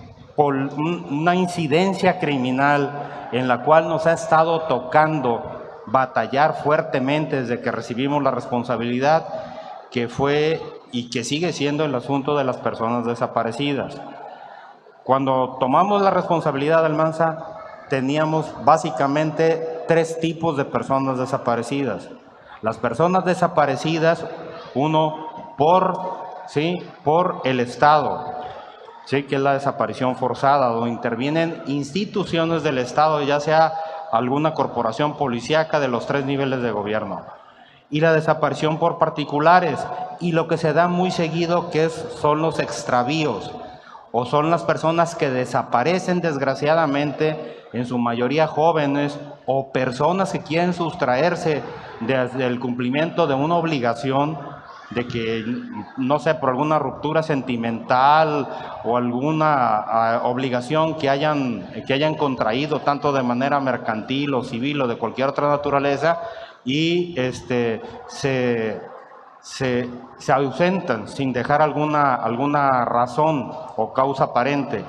una incidencia criminal en la cual nos ha estado tocando batallar fuertemente desde que recibimos la responsabilidad, que fue y que sigue siendo el asunto de las personas desaparecidas. Cuando tomamos la responsabilidad, Almanza, teníamos básicamente tres tipos de personas desaparecidas. Las personas desaparecidas, uno, por, ¿sí? por el Estado, ¿sí? que es la desaparición forzada, donde intervienen instituciones del Estado, ya sea alguna corporación policíaca de los tres niveles de gobierno. Y la desaparición por particulares, y lo que se da muy seguido, que es, son los extravíos, o son las personas que desaparecen desgraciadamente, en su mayoría jóvenes, o personas que quieren sustraerse del cumplimiento de una obligación de que, no sé, por alguna ruptura sentimental o alguna uh, obligación que hayan, que hayan contraído, tanto de manera mercantil o civil o de cualquier otra naturaleza, y este, se, se, se ausentan sin dejar alguna, alguna razón o causa aparente.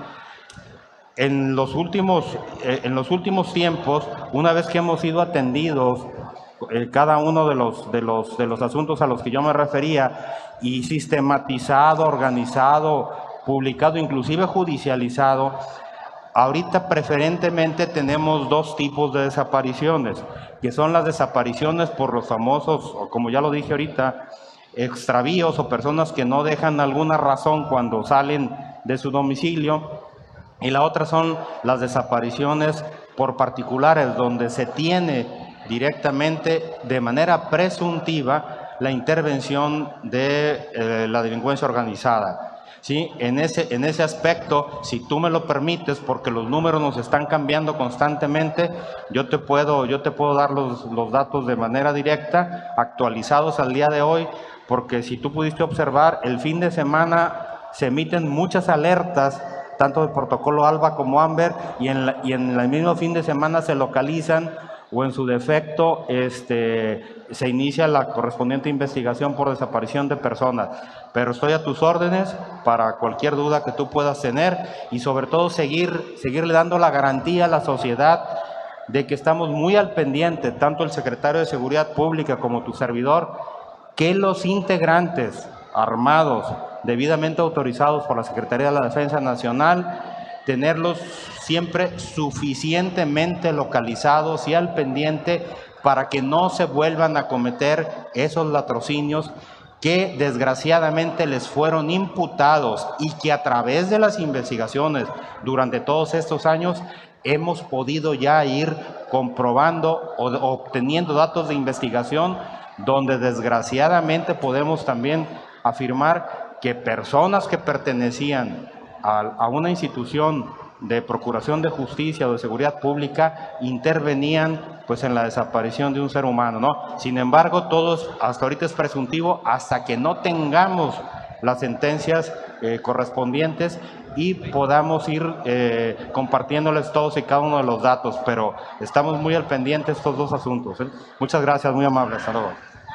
En los últimos, eh, en los últimos tiempos, una vez que hemos sido atendidos eh, cada uno de los, de, los, de los asuntos a los que yo me refería, y sistematizado, organizado, publicado, inclusive judicializado, ahorita preferentemente tenemos dos tipos de desapariciones, que son las desapariciones por los famosos, o como ya lo dije ahorita, extravíos o personas que no dejan alguna razón cuando salen de su domicilio. Y la otra son las desapariciones por particulares, donde se tiene directamente, de manera presuntiva, la intervención de eh, la delincuencia organizada. ¿Sí? En ese, en ese aspecto, si tú me lo permites, porque los números nos están cambiando constantemente, yo te puedo, yo te puedo dar los, los datos de manera directa, actualizados al día de hoy, porque si tú pudiste observar, el fin de semana se emiten muchas alertas, tanto de protocolo ALBA como AMBER, y en, la, y en el mismo fin de semana se localizan, o en su defecto este, se inicia la correspondiente investigación por desaparición de personas. Pero estoy a tus órdenes para cualquier duda que tú puedas tener, y sobre todo seguir, seguirle dando la garantía a la sociedad de que estamos muy al pendiente, tanto el secretario de Seguridad Pública como tu servidor, que los integrantes armados debidamente autorizados por la Secretaría de la Defensa Nacional tenerlos siempre suficientemente localizados y al pendiente para que no se vuelvan a cometer esos latrocinios que desgraciadamente les fueron imputados y que a través de las investigaciones durante todos estos años hemos podido ya ir comprobando o obteniendo datos de investigación donde desgraciadamente podemos también afirmar que personas que pertenecían a, a una institución de procuración de justicia o de seguridad pública intervenían pues en la desaparición de un ser humano, ¿no? Sin embargo, todos, hasta ahorita es presuntivo, hasta que no tengamos las sentencias eh, correspondientes y podamos ir eh, compartiéndoles todos y cada uno de los datos, pero estamos muy al pendiente de estos dos asuntos, ¿eh? Muchas gracias, muy amable, hasta luego.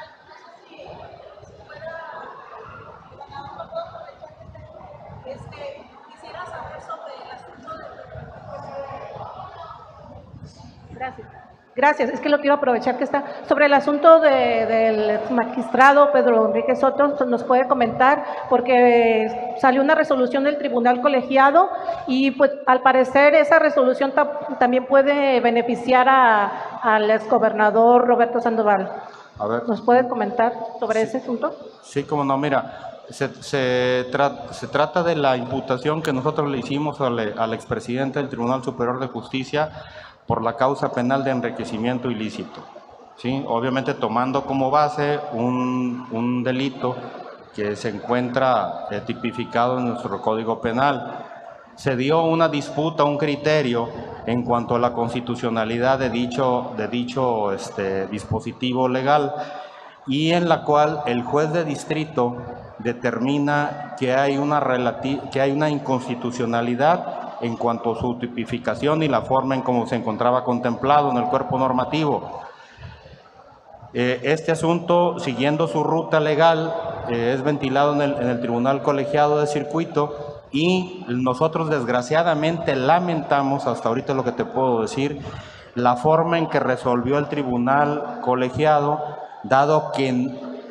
Gracias. Gracias. Es que lo quiero aprovechar que está sobre el asunto de, del magistrado Pedro Enrique Soto, nos puede comentar, porque salió una resolución del Tribunal Colegiado y pues al parecer esa resolución ta, también puede beneficiar a, al exgobernador Roberto Sandoval. A ver. ¿Nos puede comentar sobre Sí. ese asunto? Sí, como no, mira, se, se, tra se trata de la imputación que nosotros le hicimos al, al expresidente del Tribunal Superior de Justicia por la causa penal de enriquecimiento ilícito, ¿sí? Obviamente tomando como base un, un delito que se encuentra eh, tipificado en nuestro Código Penal. Se dio una disputa, un criterio en cuanto a la constitucionalidad de dicho, de dicho este, dispositivo legal, y en la cual el juez de distrito determina que hay una, que hay una inconstitucionalidad en cuanto a su tipificación y la forma en cómo se encontraba contemplado en el cuerpo normativo. Eh, este asunto, siguiendo su ruta legal, eh, es ventilado en el, en el Tribunal Colegiado de Circuito y nosotros desgraciadamente lamentamos, hasta ahorita lo que te puedo decir, la forma en que resolvió el Tribunal Colegiado, dado que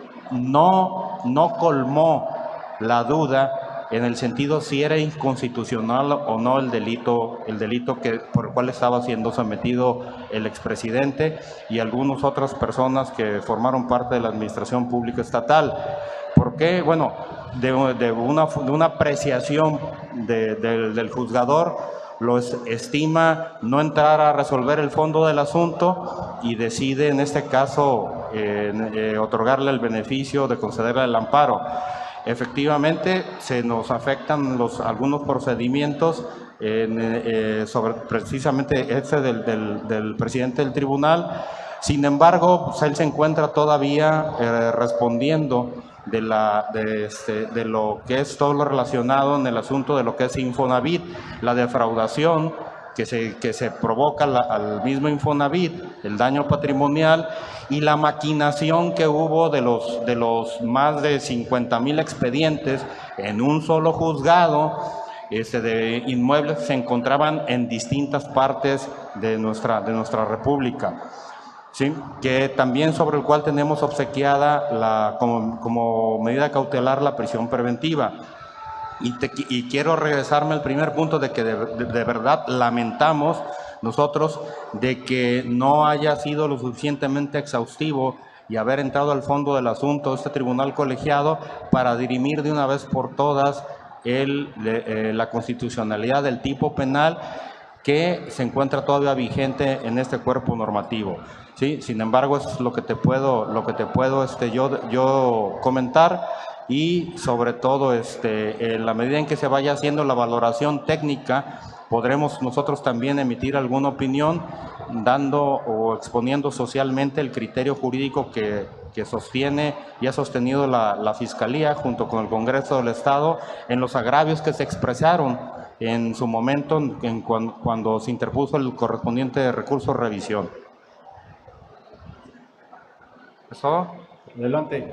no, no colmó la duda en el sentido si era inconstitucional o no el delito, el delito que, por el cual estaba siendo sometido el expresidente y algunas otras personas que formaron parte de la administración pública estatal. ¿Por qué? Bueno, de, de, una, de una apreciación de, de, del juzgador, lo estima no entrar a resolver el fondo del asunto y decide en este caso eh, eh, otorgarle el beneficio de concederle el amparo. Efectivamente, se nos afectan los, algunos procedimientos en, eh, sobre precisamente este del, del, del presidente del tribunal. Sin embargo, pues, él se encuentra todavía eh, respondiendo de, la, de, este, de lo que es todo lo relacionado en el asunto de lo que es Infonavit, la defraudación que se, que se provoca la, al mismo Infonavit, el daño patrimonial y la maquinación que hubo de los, de los más de cincuenta mil expedientes en un solo juzgado este, de inmuebles que se encontraban en distintas partes de nuestra, de nuestra república. ¿Sí? Que también sobre el cual tenemos obsequiada la, como, como medida cautelar la prisión preventiva. Y, te, y quiero regresarme al primer punto de que de, de, de verdad lamentamos nosotros de que no haya sido lo suficientemente exhaustivo y haber entrado al fondo del asunto de este tribunal colegiado para dirimir de una vez por todas el, de, eh, la constitucionalidad del tipo penal que se encuentra todavía vigente en este cuerpo normativo. ¿Sí? Sin embargo, eso es lo que te puedo, lo que te puedo este, yo, yo comentar. Y sobre todo, este, en la medida en que se vaya haciendo la valoración técnica, podremos nosotros también emitir alguna opinión dando o exponiendo socialmente el criterio jurídico que, que sostiene y ha sostenido la, la Fiscalía junto con el Congreso del Estado en los agravios que se expresaron en su momento en cuando, cuando se interpuso el correspondiente recurso de revisión. ¿Eso? Adelante.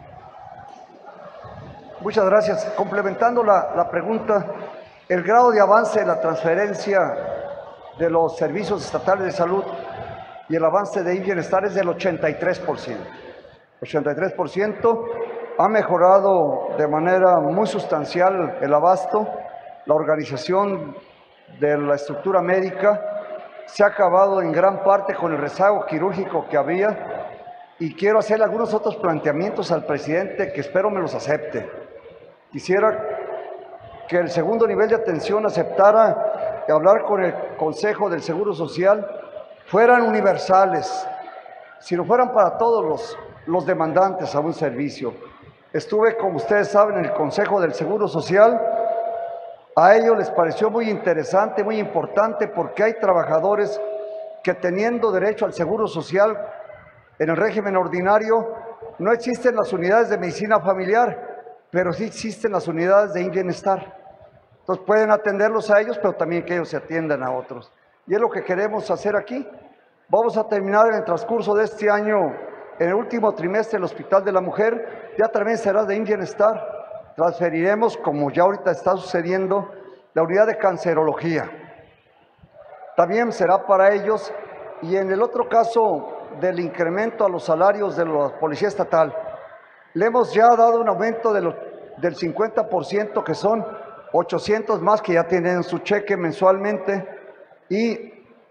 Muchas gracias. Complementando la, la pregunta, el grado de avance de la transferencia de los servicios estatales de salud y el avance de bienestar es del ochenta y tres por ciento. ochenta y tres por ciento ha mejorado de manera muy sustancial el abasto, la organización de la estructura médica. Se ha acabado en gran parte con el rezago quirúrgico que había y quiero hacer algunos otros planteamientos al presidente que espero me los acepte. Quisiera que el segundo nivel de atención aceptara que hablar con el Consejo del Seguro Social fueran universales, si no fueran para todos los, los demandantes a un servicio. Estuve, como ustedes saben, en el Consejo del Seguro Social. A ellos les pareció muy interesante, muy importante, porque hay trabajadores que teniendo derecho al Seguro Social en el régimen ordinario, no existen las unidades de medicina familiar, pero sí existen las unidades de bienestar. Entonces pueden atenderlos a ellos, pero también que ellos se atiendan a otros. Y es lo que queremos hacer aquí. Vamos a terminar en el transcurso de este año, en el último trimestre, el Hospital de la Mujer, ya también será de bienestar. Transferiremos, como ya ahorita está sucediendo, la unidad de cancerología. También será para ellos. Y en el otro caso del incremento a los salarios de la Policía Estatal, le hemos ya dado un aumento de lo, del cincuenta por ciento, que son ochocientos más que ya tienen su cheque mensualmente y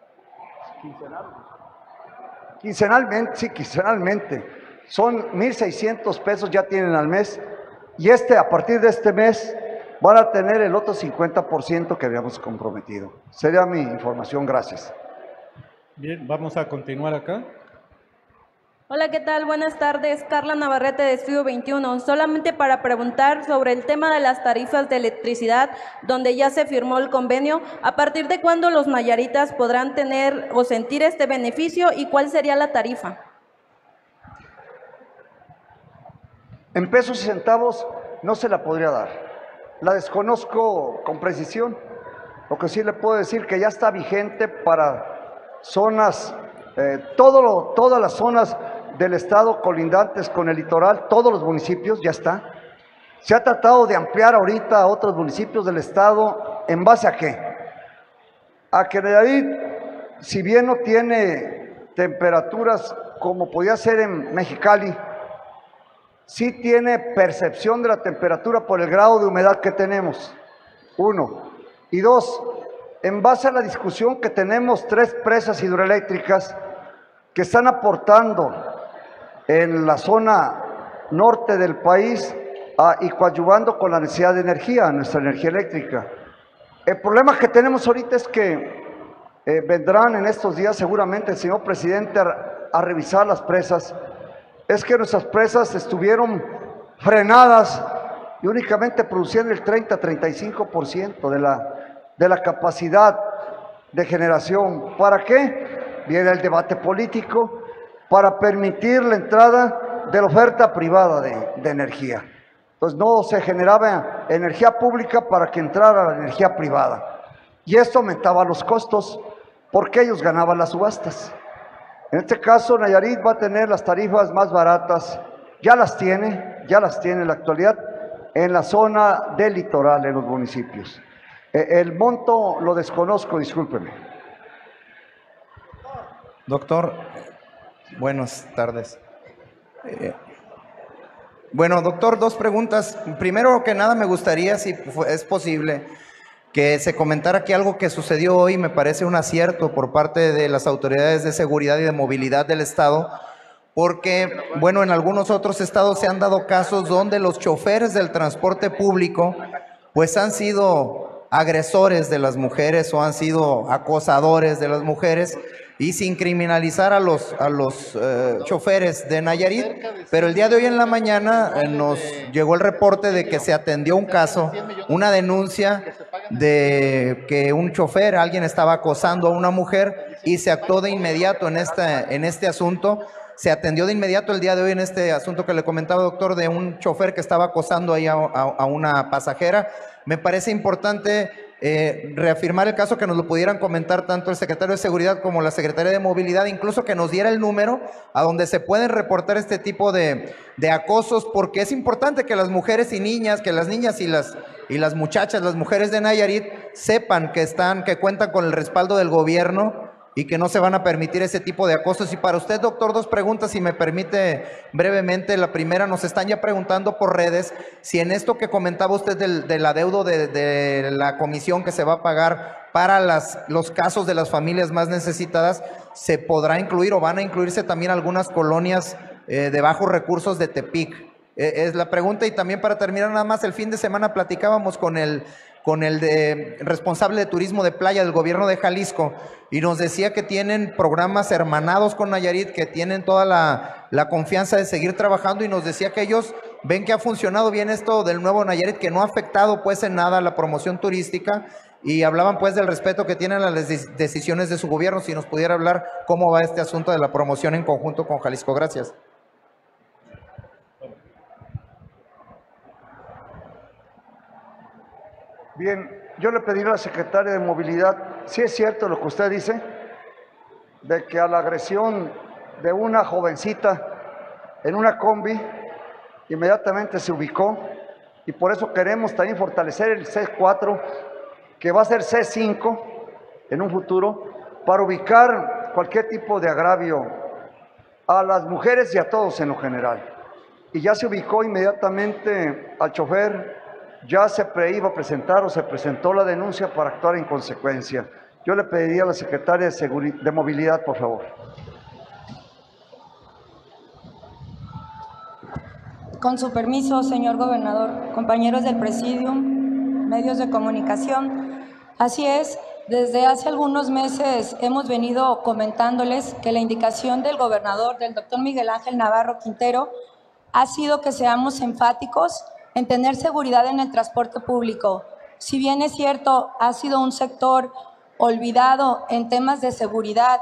quincenalmente, sí, quincenalmente, son mil seiscientos pesos ya tienen al mes y este, a partir de este mes van a tener el otro cincuenta por ciento que habíamos comprometido. Sería mi información, gracias. Bien, vamos a continuar acá. Hola, ¿qué tal? Buenas tardes. Carla Navarrete de Estudio veintiuno. Solamente para preguntar sobre el tema de las tarifas de electricidad, donde ya se firmó el convenio. ¿A partir de cuándo los nayaritas podrán tener o sentir este beneficio y cuál sería la tarifa? En pesos y centavos no se la podría dar. La desconozco con precisión. Lo que sí le puedo decir que ya está vigente para zonas, eh, todo lo, todas las zonas del estado colindantes con el litoral, todos los municipios, ya está. Se ha tratado de ampliar ahorita a otros municipios del estado, ¿en base a qué? A que Nayarit, si bien no tiene temperaturas como podía ser en Mexicali, sí tiene percepción de la temperatura por el grado de humedad que tenemos, uno. Y dos, en base a la discusión que tenemos tres presas hidroeléctricas que están aportando en la zona norte del país ah, y coadyuvando con la necesidad de energía, nuestra energía eléctrica. El problema que tenemos ahorita es que eh, vendrán en estos días seguramente el señor presidente a, a revisar las presas. Es que nuestras presas estuvieron frenadas y únicamente producían el treinta a treinta y cinco por ciento de la, de la capacidad de generación. ¿Para qué? Viene el debate político para permitir la entrada de la oferta privada de, de energía. Entonces no se generaba energía pública para que entrara la energía privada. Y esto aumentaba los costos porque ellos ganaban las subastas. En este caso, Nayarit va a tener las tarifas más baratas, ya las tiene, ya las tiene en la actualidad, en la zona del litoral, en los municipios. El monto lo desconozco, discúlpeme. Doctor, buenas tardes. Eh, bueno, doctor, dos preguntas. Primero que nada, me gustaría, si es posible, que se comentara aquí algo que sucedió hoy. Me parece un acierto por parte de las autoridades de seguridad y de movilidad del estado, porque, bueno, en algunos otros estados se han dado casos donde los choferes del transporte público pues han sido agresores de las mujeres o han sido acosadores de las mujeres, y sin criminalizar a los, a los eh, choferes de Nayarit, pero el día de hoy en la mañana eh, nos llegó el reporte de que se atendió un caso, una denuncia de que un chofer, alguien estaba acosando a una mujer, y se actuó de inmediato en este, en este asunto. Se atendió de inmediato el día de hoy en este asunto que le comentaba, doctor, de un chofer que estaba acosando ahí a, a, a una pasajera. Me parece importante eh, reafirmar el caso, que nos lo pudieran comentar tanto el secretario de Seguridad como la secretaria de Movilidad, incluso que nos diera el número a donde se pueden reportar este tipo de, de acosos, porque es importante que las mujeres y niñas, que las niñas y las, y las muchachas, las mujeres de Nayarit, sepan que están, que cuentan con el respaldo del gobierno y que no se van a permitir ese tipo de acosos. Y para usted, doctor, dos preguntas, si me permite brevemente. La primera, nos están ya preguntando por redes si en esto que comentaba usted del, del adeudo de, de la comisión que se va a pagar para las, los casos de las familias más necesitadas, se podrá incluir o van a incluirse también algunas colonias eh, de bajos recursos de Tepic. Eh, es la pregunta. Y también para terminar nada más, el fin de semana platicábamos con el con el de, responsable de turismo de playa del gobierno de Jalisco, y nos decía que tienen programas hermanados con Nayarit, que tienen toda la, la confianza de seguir trabajando, y nos decía que ellos ven que ha funcionado bien esto del nuevo Nayarit, que no ha afectado pues en nada la promoción turística, y hablaban pues del respeto que tienen a las decisiones de su gobierno. Si nos pudiera hablar cómo va este asunto de la promoción en conjunto con Jalisco. Gracias. Bien, yo le pedí a la secretaria de Movilidad, si es cierto lo que usted dice, de que a la agresión de una jovencita en una combi, inmediatamente se ubicó, y por eso queremos también fortalecer el C cuatro, que va a ser C cinco en un futuro, para ubicar cualquier tipo de agravio a las mujeres y a todos en lo general. Y ya se ubicó inmediatamente al chofer. Ya se iba a presentar o se presentó la denuncia para actuar en consecuencia. Yo le pediría a la secretaria de, de Movilidad, por favor. Con su permiso, señor gobernador, compañeros del Presidium, medios de comunicación. Así es, desde hace algunos meses hemos venido comentándoles que la indicación del gobernador, del doctor Miguel Ángel Navarro Quintero, ha sido que seamos enfáticos en tener seguridad en el transporte público. Si bien es cierto, ha sido un sector olvidado en temas de seguridad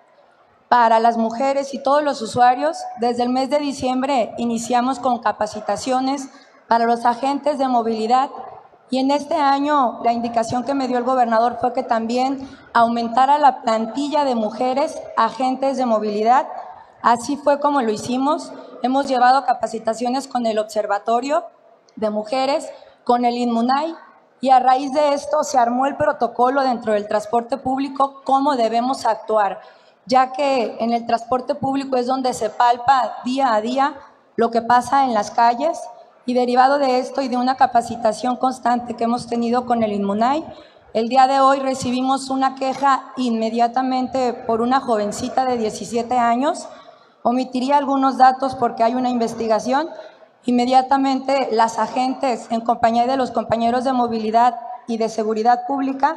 para las mujeres y todos los usuarios, desde el mes de diciembre iniciamos con capacitaciones para los agentes de movilidad, y en este año la indicación que me dio el gobernador fue que también aumentara la plantilla de mujeres agentes de movilidad. Así fue como lo hicimos. Hemos llevado capacitaciones con el Observatorio de Mujeres, con el INMUNAI, y a raíz de esto se armó el protocolo dentro del transporte público, cómo debemos actuar, ya que en el transporte público es donde se palpa día a día lo que pasa en las calles, y derivado de esto y de una capacitación constante que hemos tenido con el INMUNAI, el día de hoy recibimos una queja inmediatamente por una jovencita de diecisiete años. Omitiría algunos datos porque hay una investigación. Inmediatamente las agentes, en compañía de los compañeros de movilidad y de seguridad pública,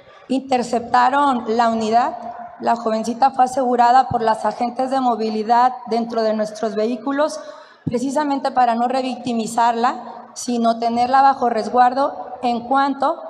interceptaron la unidad. La jovencita fue asegurada por las agentes de movilidad dentro de nuestros vehículos, precisamente para no revictimizarla, sino tenerla bajo resguardo en cuanto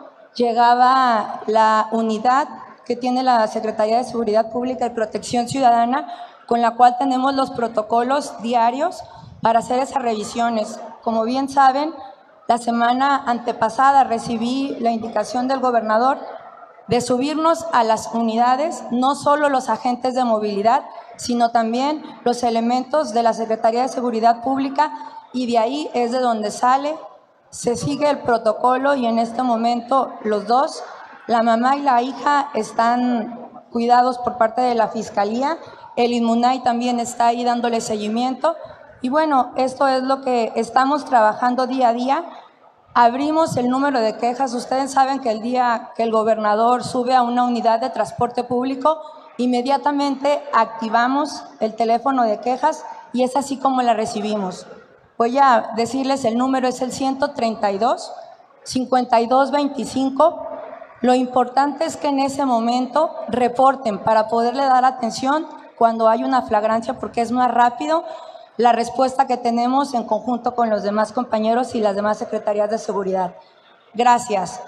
llegaba la unidad que tiene la Secretaría de Seguridad Pública y Protección Ciudadana, con la cual tenemos los protocolos diarios para hacer esas revisiones. Como bien saben, la semana antepasada recibí la indicación del gobernador de subirnos a las unidades, no solo los agentes de movilidad, sino también los elementos de la Secretaría de Seguridad Pública, y de ahí es de donde sale, se sigue el protocolo, y en este momento los dos, la mamá y la hija, están cuidados por parte de la Fiscalía. El INMUNAI también está ahí dándole seguimiento. Y bueno, esto es lo que estamos trabajando día a día. Abrimos el número de quejas. Ustedes saben que el día que el gobernador sube a una unidad de transporte público, inmediatamente activamos el teléfono de quejas, y es así como la recibimos. Voy a decirles el número, es el ciento treinta y dos, cincuenta y dos veinticinco. Lo importante es que en ese momento reporten para poderle dar atención cuando hay una flagrancia, porque es más rápido la respuesta que tenemos en conjunto con los demás compañeros y las demás secretarías de seguridad. Gracias.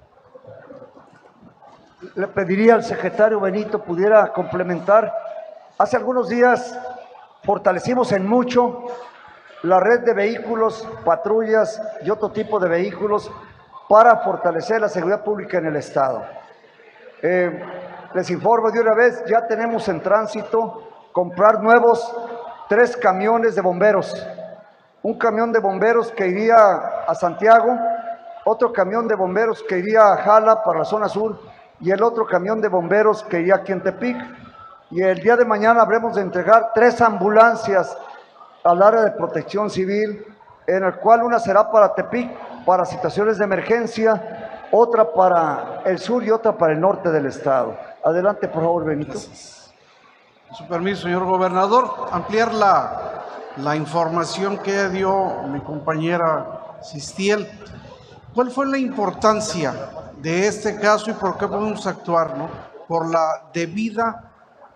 Le pediría al secretario Benito pudiera complementar. Hace algunos días fortalecimos en mucho la red de vehículos, patrullas y otro tipo de vehículos para fortalecer la seguridad pública en el estado. Eh, les informo de una vez, ya tenemos en tránsito comprar nuevos tres camiones de bomberos. Un camión de bomberos que iría a Santiago, otro camión de bomberos que iría a Jala para la zona sur, y el otro camión de bomberos que iría aquí en Tepic. Y el día de mañana habremos de entregar tres ambulancias al área de protección civil, en el cual una será para Tepic, para situaciones de emergencia, otra para el sur y otra para el norte del estado. Adelante, por favor, Benito. Gracias. Con su permiso, señor gobernador, ampliar la, la información que dio mi compañera Sistiel. ¿Cuál fue la importancia de este caso y por qué podemos actuar, ¿no? Por la debida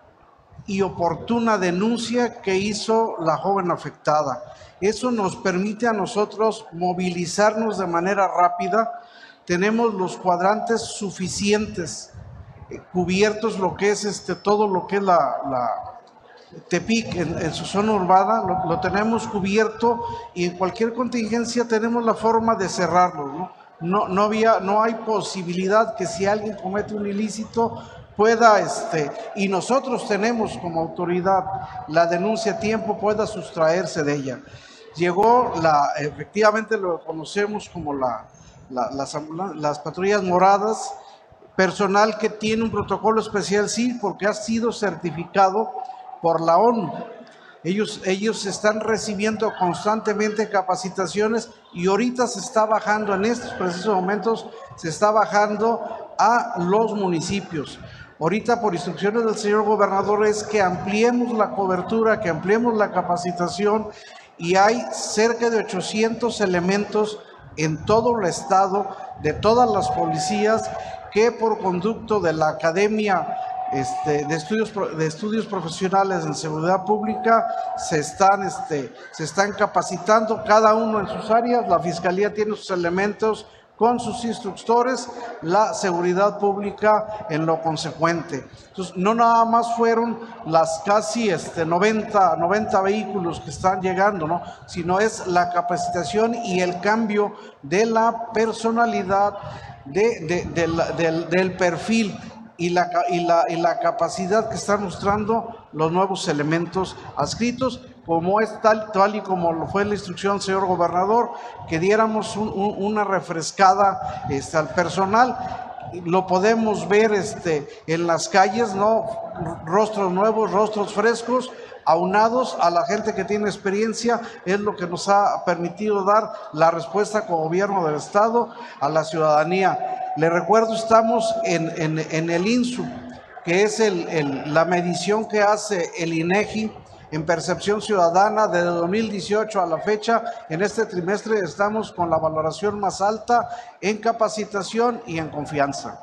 y oportuna denuncia que hizo la joven afectada. Eso nos permite a nosotros movilizarnos de manera rápida. Tenemos los cuadrantes suficientes, eh, cubiertos lo que es este, todo lo que es la, la Tepic en, en su zona urbana, lo, lo tenemos cubierto y en cualquier contingencia tenemos la forma de cerrarlo, ¿no? No, no, había, no hay posibilidad que si alguien comete un ilícito pueda, este, y nosotros tenemos como autoridad la denuncia a tiempo, pueda sustraerse de ella. Llegó la, efectivamente lo conocemos como la, la, las, las patrullas moradas, personal que tiene un protocolo especial, sí, porque ha sido certificado por la ONU. Ellos, ellos están recibiendo constantemente capacitaciones y ahorita se está bajando, en estos precisos momentos, se está bajando a los municipios. Ahorita, por instrucciones del señor gobernador, es que ampliemos la cobertura, que ampliemos la capacitación, y hay cerca de ochocientos elementos en todo el estado, de todas las policías, que por conducto de la Academia este, de, estudios, de Estudios Profesionales en Seguridad Pública se están, este, se están capacitando cada uno en sus áreas. La Fiscalía tiene sus elementos con sus instructores, la seguridad pública en lo consecuente. Entonces, no nada más fueron las casi este, noventa, noventa vehículos que están llegando, ¿no? Sino es la capacitación y el cambio de la personalidad, de, de, de la, del, del perfil y la, y, la, y la capacidad que están mostrando los nuevos elementos adscritos, como es tal, tal y como lo fue la instrucción, señor gobernador, que diéramos un, un, una refrescada este, al personal. Lo podemos ver este, en las calles, ¿no? Rostros nuevos, rostros frescos, aunados a la gente que tiene experiencia, es lo que nos ha permitido dar la respuesta como gobierno del estado a la ciudadanía. Le recuerdo, estamos en, en, en el INSU, que es el, el, la medición que hace el INEGI en percepción ciudadana. Desde dos mil dieciocho a la fecha. En este trimestre estamos con la valoración más alta en capacitación y en confianza.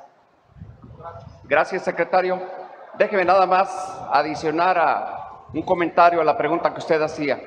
Gracias, secretario. Déjeme nada más adicionar a un comentario a la pregunta que usted hacía.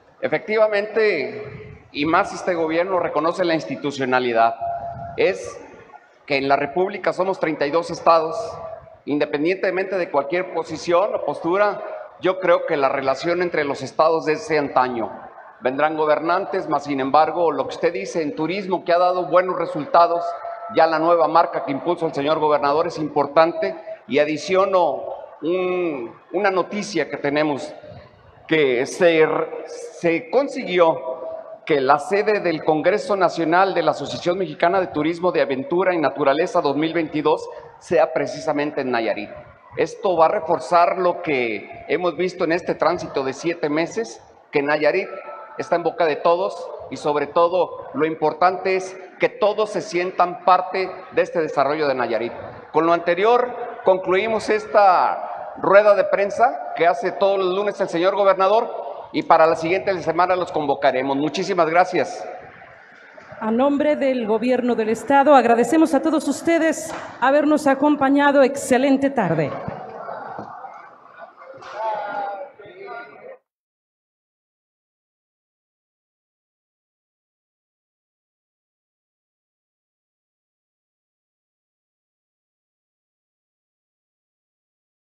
Efectivamente, y más este gobierno reconoce la institucionalidad, es que en la República somos treinta y dos estados, independientemente de cualquier posición o postura. Yo creo que la relación entre los estados es de antaño. Vendrán gobernantes, mas sin embargo, lo que usted dice en turismo, que ha dado buenos resultados, ya la nueva marca que impuso el señor gobernador es importante. Y adiciono un, una noticia que tenemos, que se, se consiguió que la sede del Congreso Nacional de la Asociación Mexicana de Turismo de Aventura y Naturaleza dos mil veintidós sea precisamente en Nayarit. Esto va a reforzar lo que hemos visto en este tránsito de siete meses, que Nayarit está en boca de todos y sobre todo lo importante es que todos se sientan parte de este desarrollo de Nayarit. Con lo anterior concluimos esta rueda de prensa que hace todos los lunes el señor gobernador y para la siguiente semana los convocaremos. Muchísimas gracias. A nombre del Gobierno del Estado, agradecemos a todos ustedes habernos acompañado. Excelente tarde.